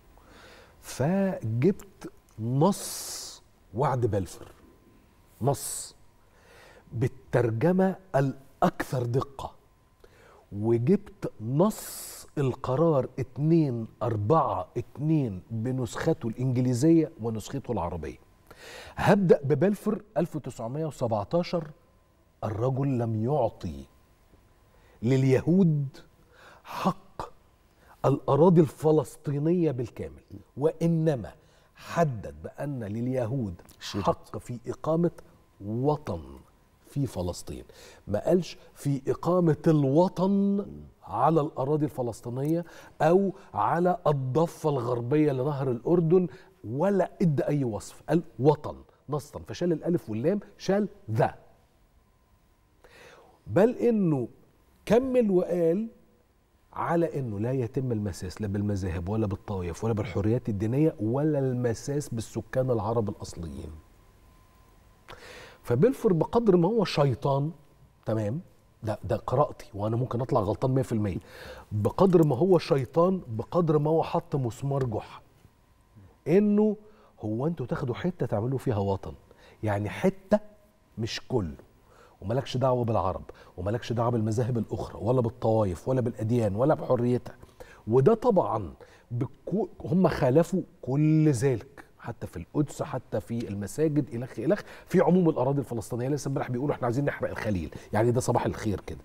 فجبت نص وعد بلفور، نص بالترجمه الاكثر دقه، وجبت نص القرار 242 بنسخته الانجليزيه ونسخته العربيه. هبدا ببلفور 1917. الرجل لم يعطي لليهود حق الأراضي الفلسطينية بالكامل، وإنما حدد بأن لليهود حق في إقامة وطن في فلسطين. ما قالش في إقامة الوطن على الأراضي الفلسطينية أو على الضفة الغربية لنهر الأردن، ولا إدى أي وصف، قال وطن نصا، فشال الألف واللام، شال ذا. بل إنه كمل وقال على إنه لا يتم المساس لا بالمذاهب ولا بالطوائف ولا بالحريات الدينية ولا المساس بالسكان العرب الأصليين. فبلفور بقدر ما هو شيطان، تمام، ده قراءتي وانا ممكن اطلع غلطان 100%، بقدر ما هو شيطان بقدر ما هو حط مسمار جحا، انه هو انتوا تاخدوا حته تعملوا فيها وطن، يعني حته مش كله، ومالكش دعوه بالعرب ومالكش دعوه بالمذاهب الاخرى ولا بالطوائف ولا بالاديان ولا بحريتها. وده طبعا هم خالفوا كل ذلك، حتى في القدس، حتى في المساجد، الخ الخ، في عموم الاراضي الفلسطينيه. لسه امبارح بيقولوا احنا عايزين نحرق الخليل، يعني ده صباح الخير كده.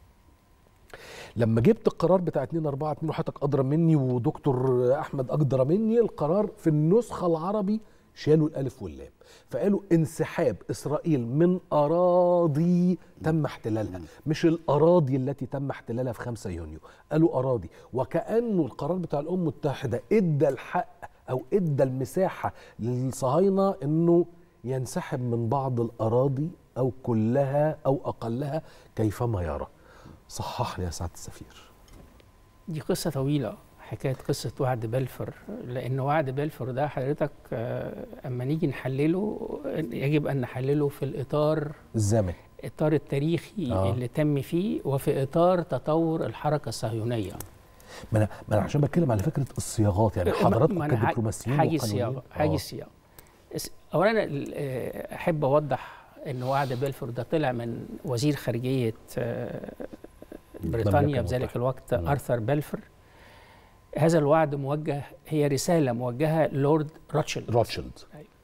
لما جبت القرار بتاع 2/4/2 وحضرتك ادرى مني ودكتور احمد اقدر مني، القرار في النسخه العربي شالوا الالف واللام، فقالوا انسحاب اسرائيل من اراضي تم احتلالها، مش الاراضي التي تم احتلالها في 5 يونيو، قالوا اراضي. وكانه القرار بتاع الامم المتحده ادى الحق او ادى المساحه للصهاينه انه ينسحب من بعض الاراضي او كلها او اقلها كيفما يرى. صححني يا سعاده السفير. دي قصه طويله، حكايه قصه وعد بلفور، لان وعد بلفور ده حضرتك اما نيجي نحلله يجب ان نحلله في الاطار الزمني، الاطار التاريخي اللي تم فيه، وفي اطار تطور الحركه الصهيونيه. ما انا عشان بتكلم على فكره الصياغات، يعني حضراتكم كدبلوماسيين حاجه الصياغه، حاجه الصياغه. اولا احب اوضح ان وعد بلفور ده طلع من وزير خارجيه بريطانيا بذلك الوقت ارثر بلفور. هذا الوعد موجه، هي رساله موجهه لورد روتشيلد.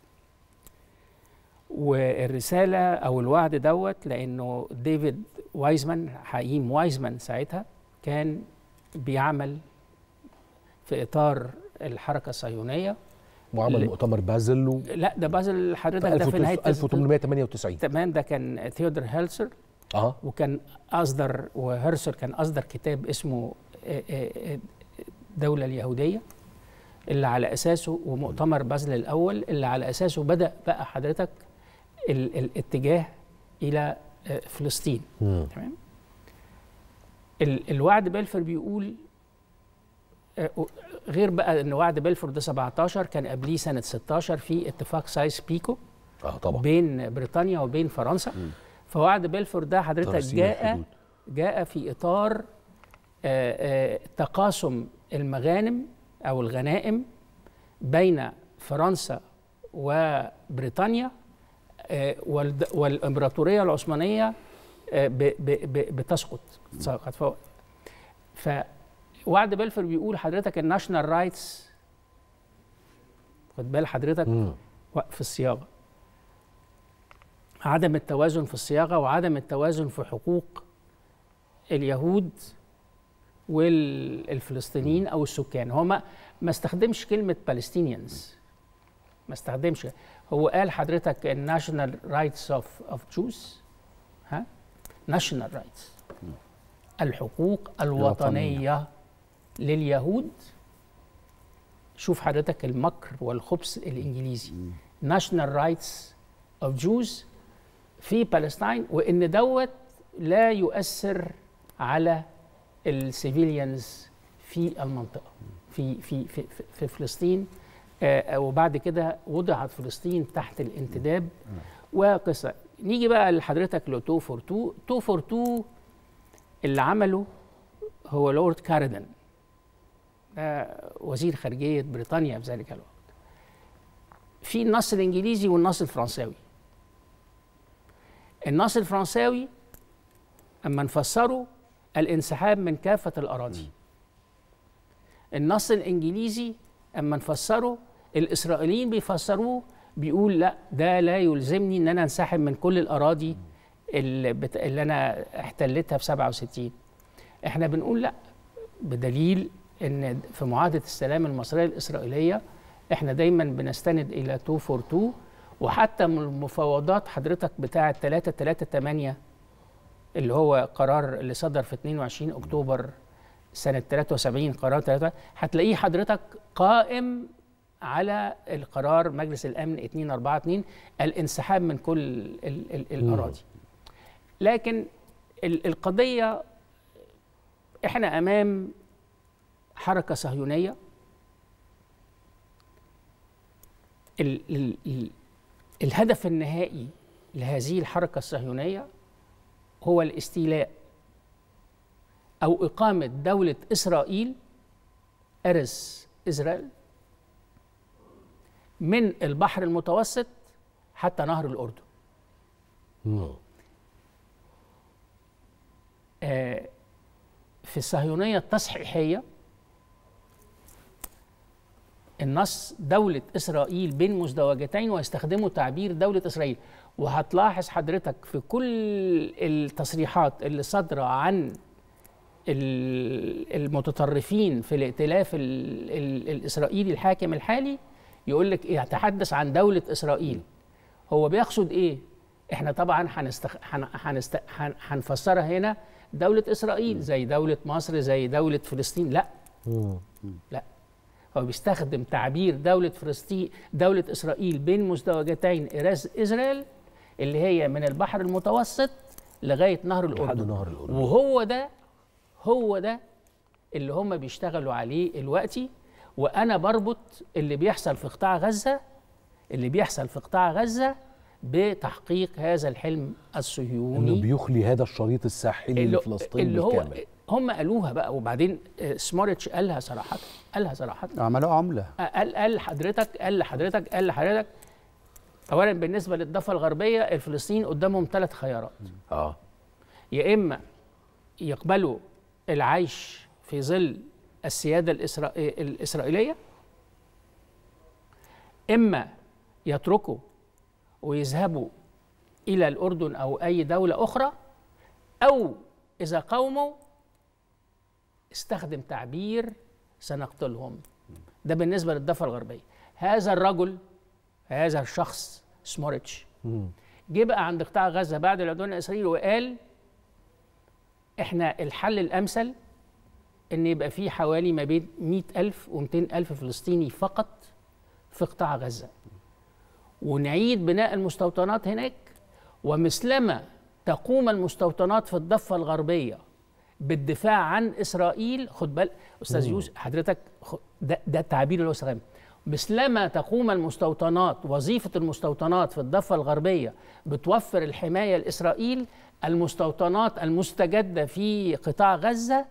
والرساله او الوعد دوت لانه ديفيد وايزمان، حكيم وايزمان ساعتها كان بيعمل في اطار الحركه الصهيونيه، وعمل مؤتمر بازل لا ده بازل حضرتك ده في نهايه 1898 تمام. ده كان ثيودور هيرسل، وكان اصدر، وهيرسل كان اصدر كتاب اسمه الدوله اليهوديه، اللي على اساسه، ومؤتمر بازل الاول اللي على اساسه بدا بقى حضرتك الاتجاه الى فلسطين. تمام. الوعد بلفور بيقول غير بقى ان وعد بلفور ده 17 كان قبليه سنه 16 في اتفاق سايس بيكو طبعا بين بريطانيا وبين فرنسا. فوعد بلفور ده حضرتك جاء في اطار تقاسم المغانم او الغنائم بين فرنسا وبريطانيا، والامبراطوريه العثمانيه بتسقط. فوعد بلفور بيقول حضرتك الناشونال رايتس، خد بال حضرتك في الصياغه، عدم التوازن في الصياغه وعدم التوازن في حقوق اليهود والفلسطينيين او السكان. هو ما استخدمش كلمه بالستينيانز، ما استخدمش، هو قال حضرتك الناشونال رايتس اوف جوز، ناشونال رايتس، الحقوق الوطنيه لليهود. شوف حضرتك المكر والخبث الانجليزي، ناشونال رايتس اوف جوز في فلسطين، وان دوت لا يؤثر على السيفيليانز في المنطقه في فلسطين. وبعد كده وضعت فلسطين تحت الانتداب وقصه. نيجي بقى لحضرتك ل 242 اللي عمله هو لورد كاردن، وزير خارجيه بريطانيا في ذلك الوقت. في النص الانجليزي والنص الفرنساوي. النص الفرنساوي اما نفسره الانسحاب من كافه الاراضي. النص الانجليزي اما نفسره، الاسرائيليين بيفسروه بيقول لا ده لا يلزمني ان انا انسحب من كل الاراضي اللي انا احتلتها في 67. احنا بنقول لا، بدليل ان في معاهده السلام المصريه الاسرائيليه احنا دايما بنستند الى 242، وحتى من المفاوضات حضرتك بتاعه 338 اللي هو قرار اللي صدر في 22 اكتوبر سنه 73، قرار 3 هتلاقيه حضرتك قائم على القرار مجلس الامن 242 الانسحاب من كل الاراضي. لكن القضيه احنا امام حركه صهيونيه الهدف النهائي لهذه الحركه الصهيونيه هو الاستيلاء او اقامه دوله اسرائيل ارز إسرائيل من البحر المتوسط حتى نهر الأردن. في الصهيونية التصحيحية النص دولة إسرائيل بين مزدوجتين ويستخدموا تعبير دولة إسرائيل، وهتلاحظ حضرتك في كل التصريحات اللي صادرة عن المتطرفين في الائتلاف الإسرائيلي الحاكم الحالي يقول لك يتحدث عن دولة إسرائيل. هو بيقصد إيه؟ إحنا طبعا هنفسرها هنا دولة إسرائيل زي دولة مصر زي دولة فلسطين. لا لا، هو بيستخدم تعبير دولة فلسطين دولة إسرائيل بين مزدوجتين إسرائيل اللي هي من البحر المتوسط لغاية نهر الأردن. وهو ده اللي هم بيشتغلوا عليه دلوقتي. وأنا بربط اللي بيحصل في قطاع غزة بتحقيق هذا الحلم الصهيوني انه بيخلي هذا الشريط الساحلي لفلسطين بالكامل. هم قالوها بقى، وبعدين سمارتش قالها صراحة عملوا عملة. قال لحضرتك اولا بالنسبة للضفة الغربية الفلسطينيين قدامهم 3 خيارات. يا اما يقبلوا العيش في ظل السيادة الإسرائيلية، اما يتركوا ويذهبوا إلى الأردن أو أي دولة أخرى، أو إذا قاوموا استخدم تعبير سنقتلهم. ده بالنسبة للضفة الغربية. هذا الشخص سمارتش جه بقى عند قطاع غزة بعد العدوان الإسرائيلي وقال إحنا الحل الأمثل إن يبقى فيه حوالي ما بين 100,000 و200,000 فلسطيني فقط في قطاع غزة، ونعيد بناء المستوطنات هناك. ومثلما تقوم المستوطنات في الضفة الغربية بالدفاع عن إسرائيل، خد بالك أستاذ يوسف حضرتك، ده التعبير اللي هو استخدمه، مثلما تقوم المستوطنات، وظيفة المستوطنات في الضفة الغربية بتوفر الحماية لإسرائيل، المستوطنات المستجدة في قطاع غزة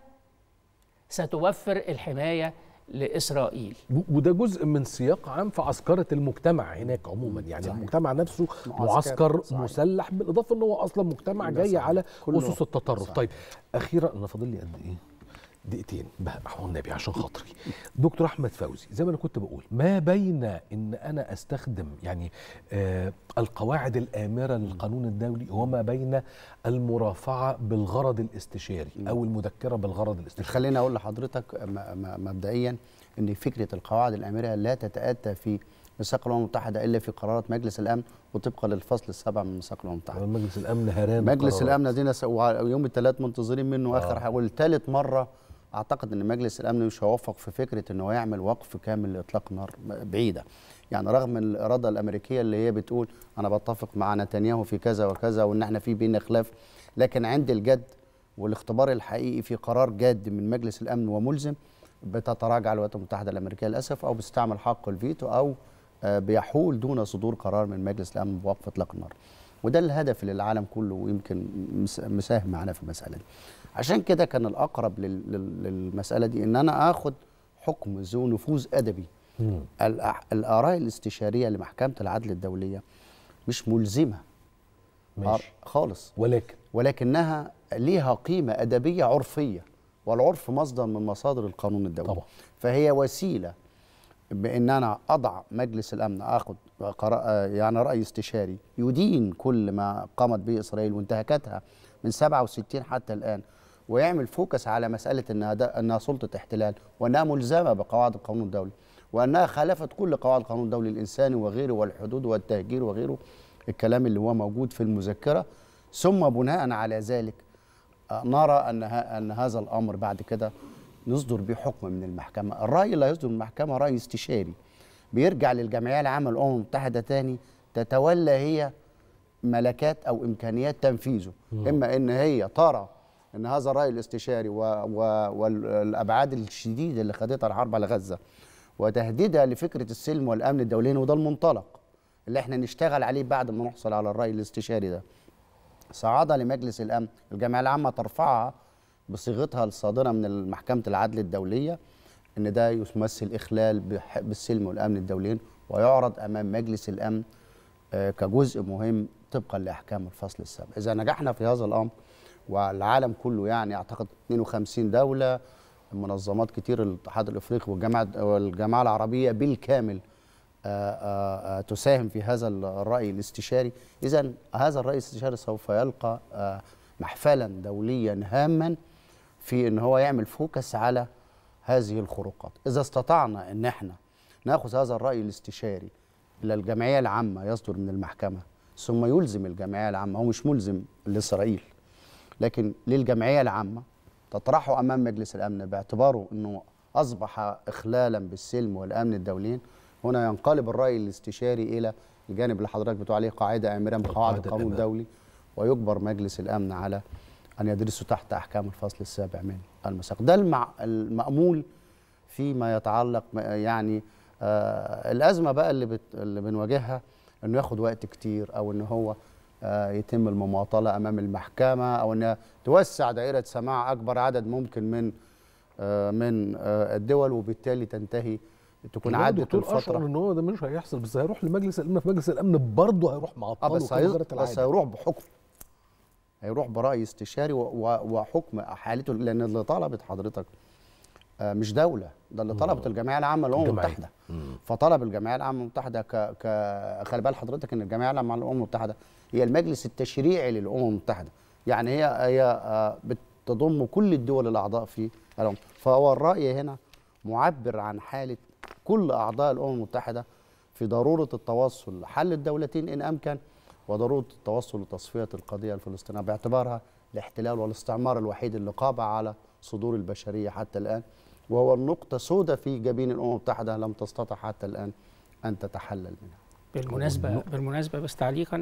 ستوفر الحماية لإسرائيل. وده جزء من سياق عام في عسكرة المجتمع هناك عموما، يعني صحيح. المجتمع نفسه معسكر مسلح، بالإضافة أنه أصلا مجتمع جاي على أسس التطرف. صحيح. طيب أخيرا أنا فاضل لي قد إيه؟ دقيقتين بقى النبي عشان خاطري. دكتور أحمد فوزي، زي ما أنا كنت بقول، ما بين إن أنا أستخدم يعني القواعد الآمرة للقانون الدولي وما بين المرافعة بالغرض الاستشاري أو المذكرة بالغرض الاستشاري. خليني أقول لحضرتك مبدئيا إن فكرة القواعد الآمرة لا تتأتى في ميثاق الأمم المتحدة إلا في قرارات مجلس الأمن، وطبقا للفصل 7 من ميثاق الأمم المتحدة. مجلس الأمن هران مجلس الأمن دينا يوم الثلاث منتظرين منه آخر حاول ثالث مرة. أعتقد أن مجلس الأمن مش هيوفق في فكرة أنه يعمل وقف كامل لإطلاق نار بعيدة، يعني رغم الإرادة الأمريكية اللي هي بتقول أنا بتفق مع نتنياهو في كذا وكذا وأن احنا في بيننا خلاف، لكن عند الجد والاختبار الحقيقي في قرار جاد من مجلس الأمن وملزم بتتراجع الولايات المتحدة الأمريكية للأسف، أو بتستعمل حق الفيتو، أو بيحول دون صدور قرار من مجلس الأمن بوقف إطلاق النار. وده الهدف اللي العالم كله ويمكن مساهم معنا في المسألة دي. عشان كده كان الأقرب للمسألة دي إن أنا آخد حكم ذو نفوذ أدبي. الآراء الاستشارية لمحكمة العدل الدولية مش ملزمة خالص، ولكنها ليها قيمة أدبية عرفية، والعرف مصدر من مصادر القانون الدولي طبعا. فهي وسيلة بأن أنا أضع مجلس الأمن أخذ يعني رأي استشاري يدين كل ما قامت به إسرائيل وانتهاكاتها من 67 حتى الآن، ويعمل فوكس على مساله انها سلطه احتلال، وانها ملزمه بقواعد القانون الدولي، وانها خالفت كل قواعد القانون الدولي الانساني وغيره، والحدود والتهجير وغيره، الكلام اللي هو موجود في المذكره. ثم بناء على ذلك نرى ان هذا الامر بعد كده نصدر به حكم من المحكمه. الراي اللي هيصدر من المحكمه راي استشاري بيرجع للجمعيه العامه للامم المتحده تاني، تتولى هي ملكات او امكانيات تنفيذه. اما ان هي ترى ان هذا الراي الاستشاري والابعاد الشديده اللي خدتها الحرب على غزه وتهديدها لفكره السلم والامن الدوليين، وده المنطلق اللي احنا نشتغل عليه بعد ما نحصل على الراي الاستشاري ده، صعدها لمجلس الامن. الجمعيه العامه ترفعها بصيغتها الصادره من محكمه العدل الدوليه ان ده يمثل اخلال بالسلم والامن الدوليين، ويعرض امام مجلس الامن كجزء مهم طبقا لاحكام الفصل السابع. اذا نجحنا في هذا الامر، والعالم كله يعني اعتقد 52 دوله، منظمات كتير، الاتحاد الافريقي والجماعه العربيه بالكامل تساهم في هذا الراي الاستشاري. اذا هذا الراي الاستشاري سوف يلقى محفلا دوليا هاما في ان هو يعمل فوكس على هذه الخروقات. اذا استطعنا ان احنا ناخذ هذا الراي الاستشاري الى الجمعيه العامه يصدر من المحكمه، ثم يلزم الجمعيه العامه، هو مش ملزم لاسرائيل لكن للجمعيه العامه، تطرحه امام مجلس الامن باعتباره انه اصبح اخلالا بالسلم والامن الدوليين، هنا ينقلب الراي الاستشاري الى الجانب اللي حضرتك بتقول عليه قاعده امره من قواعد القانون الدولي، ويجبر مجلس الامن على ان يدرسه تحت احكام الفصل السابع من الميثاق. ده المأمول فيما يتعلق يعني الازمه بقى اللي بنواجهها انه ياخد وقت كتير، او ان هو يتم المماطله امام المحكمه، او انها توسع دائره سماع اكبر عدد ممكن من الدول، وبالتالي تنتهي تكون عدت الفتره. اشعر ان هو ده مش هيحصل، بس هيروح لمجلس الامن، في مجلس الامن برضه هيروح معطله بس هيروح بحكم، هيروح براي استشاري وحكم حالته، لان اللي طلبت حضرتك مش دوله، ده اللي طلبت الجمعيه العامه للامم المتحده. فطلب الجمعيه العامه المتحده خلي بال حضرتك ان الجمعيه العامه للامم المتحده هي المجلس التشريعي للامم المتحده، يعني هي بتضم كل الدول الاعضاء في الامم. فهو الراي هنا معبر عن حاله كل اعضاء الامم المتحده في ضروره التوصل لحل الدولتين ان امكن، وضروره التوصل لتصفيه القضيه الفلسطينيه باعتبارها الاحتلال والاستعمار الوحيد اللي قابع على صدور البشريه حتى الان، وهو النقطه سوداء في جبين الامم المتحده لم تستطع حتى الان ان تتحلل منها. بالمناسبه بس تعليقا،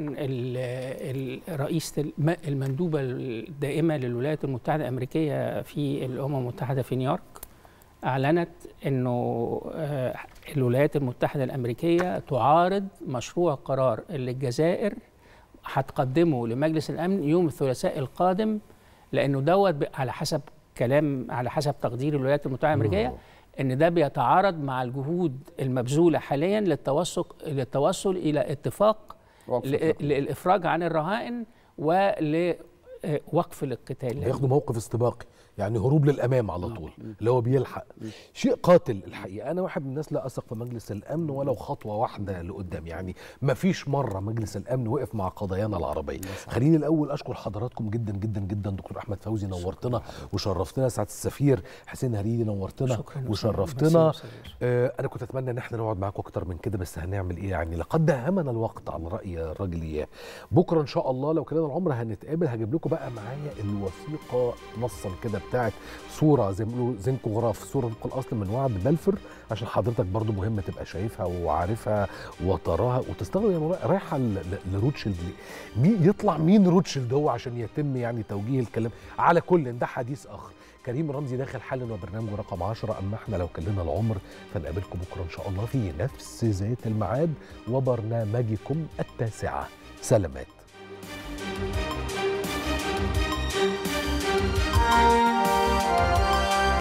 الرئيس المندوبه الدائمه للولايات المتحده الامريكيه في الامم المتحده في نيويورك اعلنت انه الولايات المتحده الامريكيه تعارض مشروع قرار اللي الجزائر هتقدمه لمجلس الامن يوم الثلاثاء القادم، لانه دوت على حسب تقدير الولايات المتحده الامريكيه ان ده بيتعارض مع الجهود المبذوله حاليا للتوصل الى اتفاق للافراج عن الرهائن ولوقف القتال. بياخدوا موقف استباقي، يعني هروب للامام على طول، اللي هو بيلحق. شيء قاتل الحقيقه. انا واحد من الناس لا اثق في مجلس الامن ولو خطوه واحده لقدام، يعني ما فيش مره مجلس الامن وقف مع قضايانا العربيه. خليني الاول اشكر حضراتكم جدا جدا جدا. دكتور احمد فوزي نورتنا وشرفتنا، سعاده السفير حسين هريدي نورتنا وشرفتنا. انا كنت اتمنى ان احنا نقعد معاكم اكتر من كده، بس هنعمل ايه يعني، لقد داهمنا الوقت على راي الراجل اياه. بكره ان شاء الله لو كده العمر هنتقابل، هجيب لكم بقى معايا الوثيقه نصا كده بتاعت صوره زي ما بيقولوا زنكوغراف، صوره طبق الاصل من وعد بلفور، عشان حضرتك برضو مهمه تبقى شايفها وعارفها وتراها وتستغرب يعني رايحه لروتشيلد. يطلع مين روتشيلد هو عشان يتم يعني توجيه الكلام. على كل ده حديث اخر. كريم رمزي داخل حالا وبرنامجه رقم 10، اما احنا لو كلنا العمر فنقابلكم بكره ان شاء الله في نفس ذات الميعاد وبرنامجكم التاسعه. سلامات.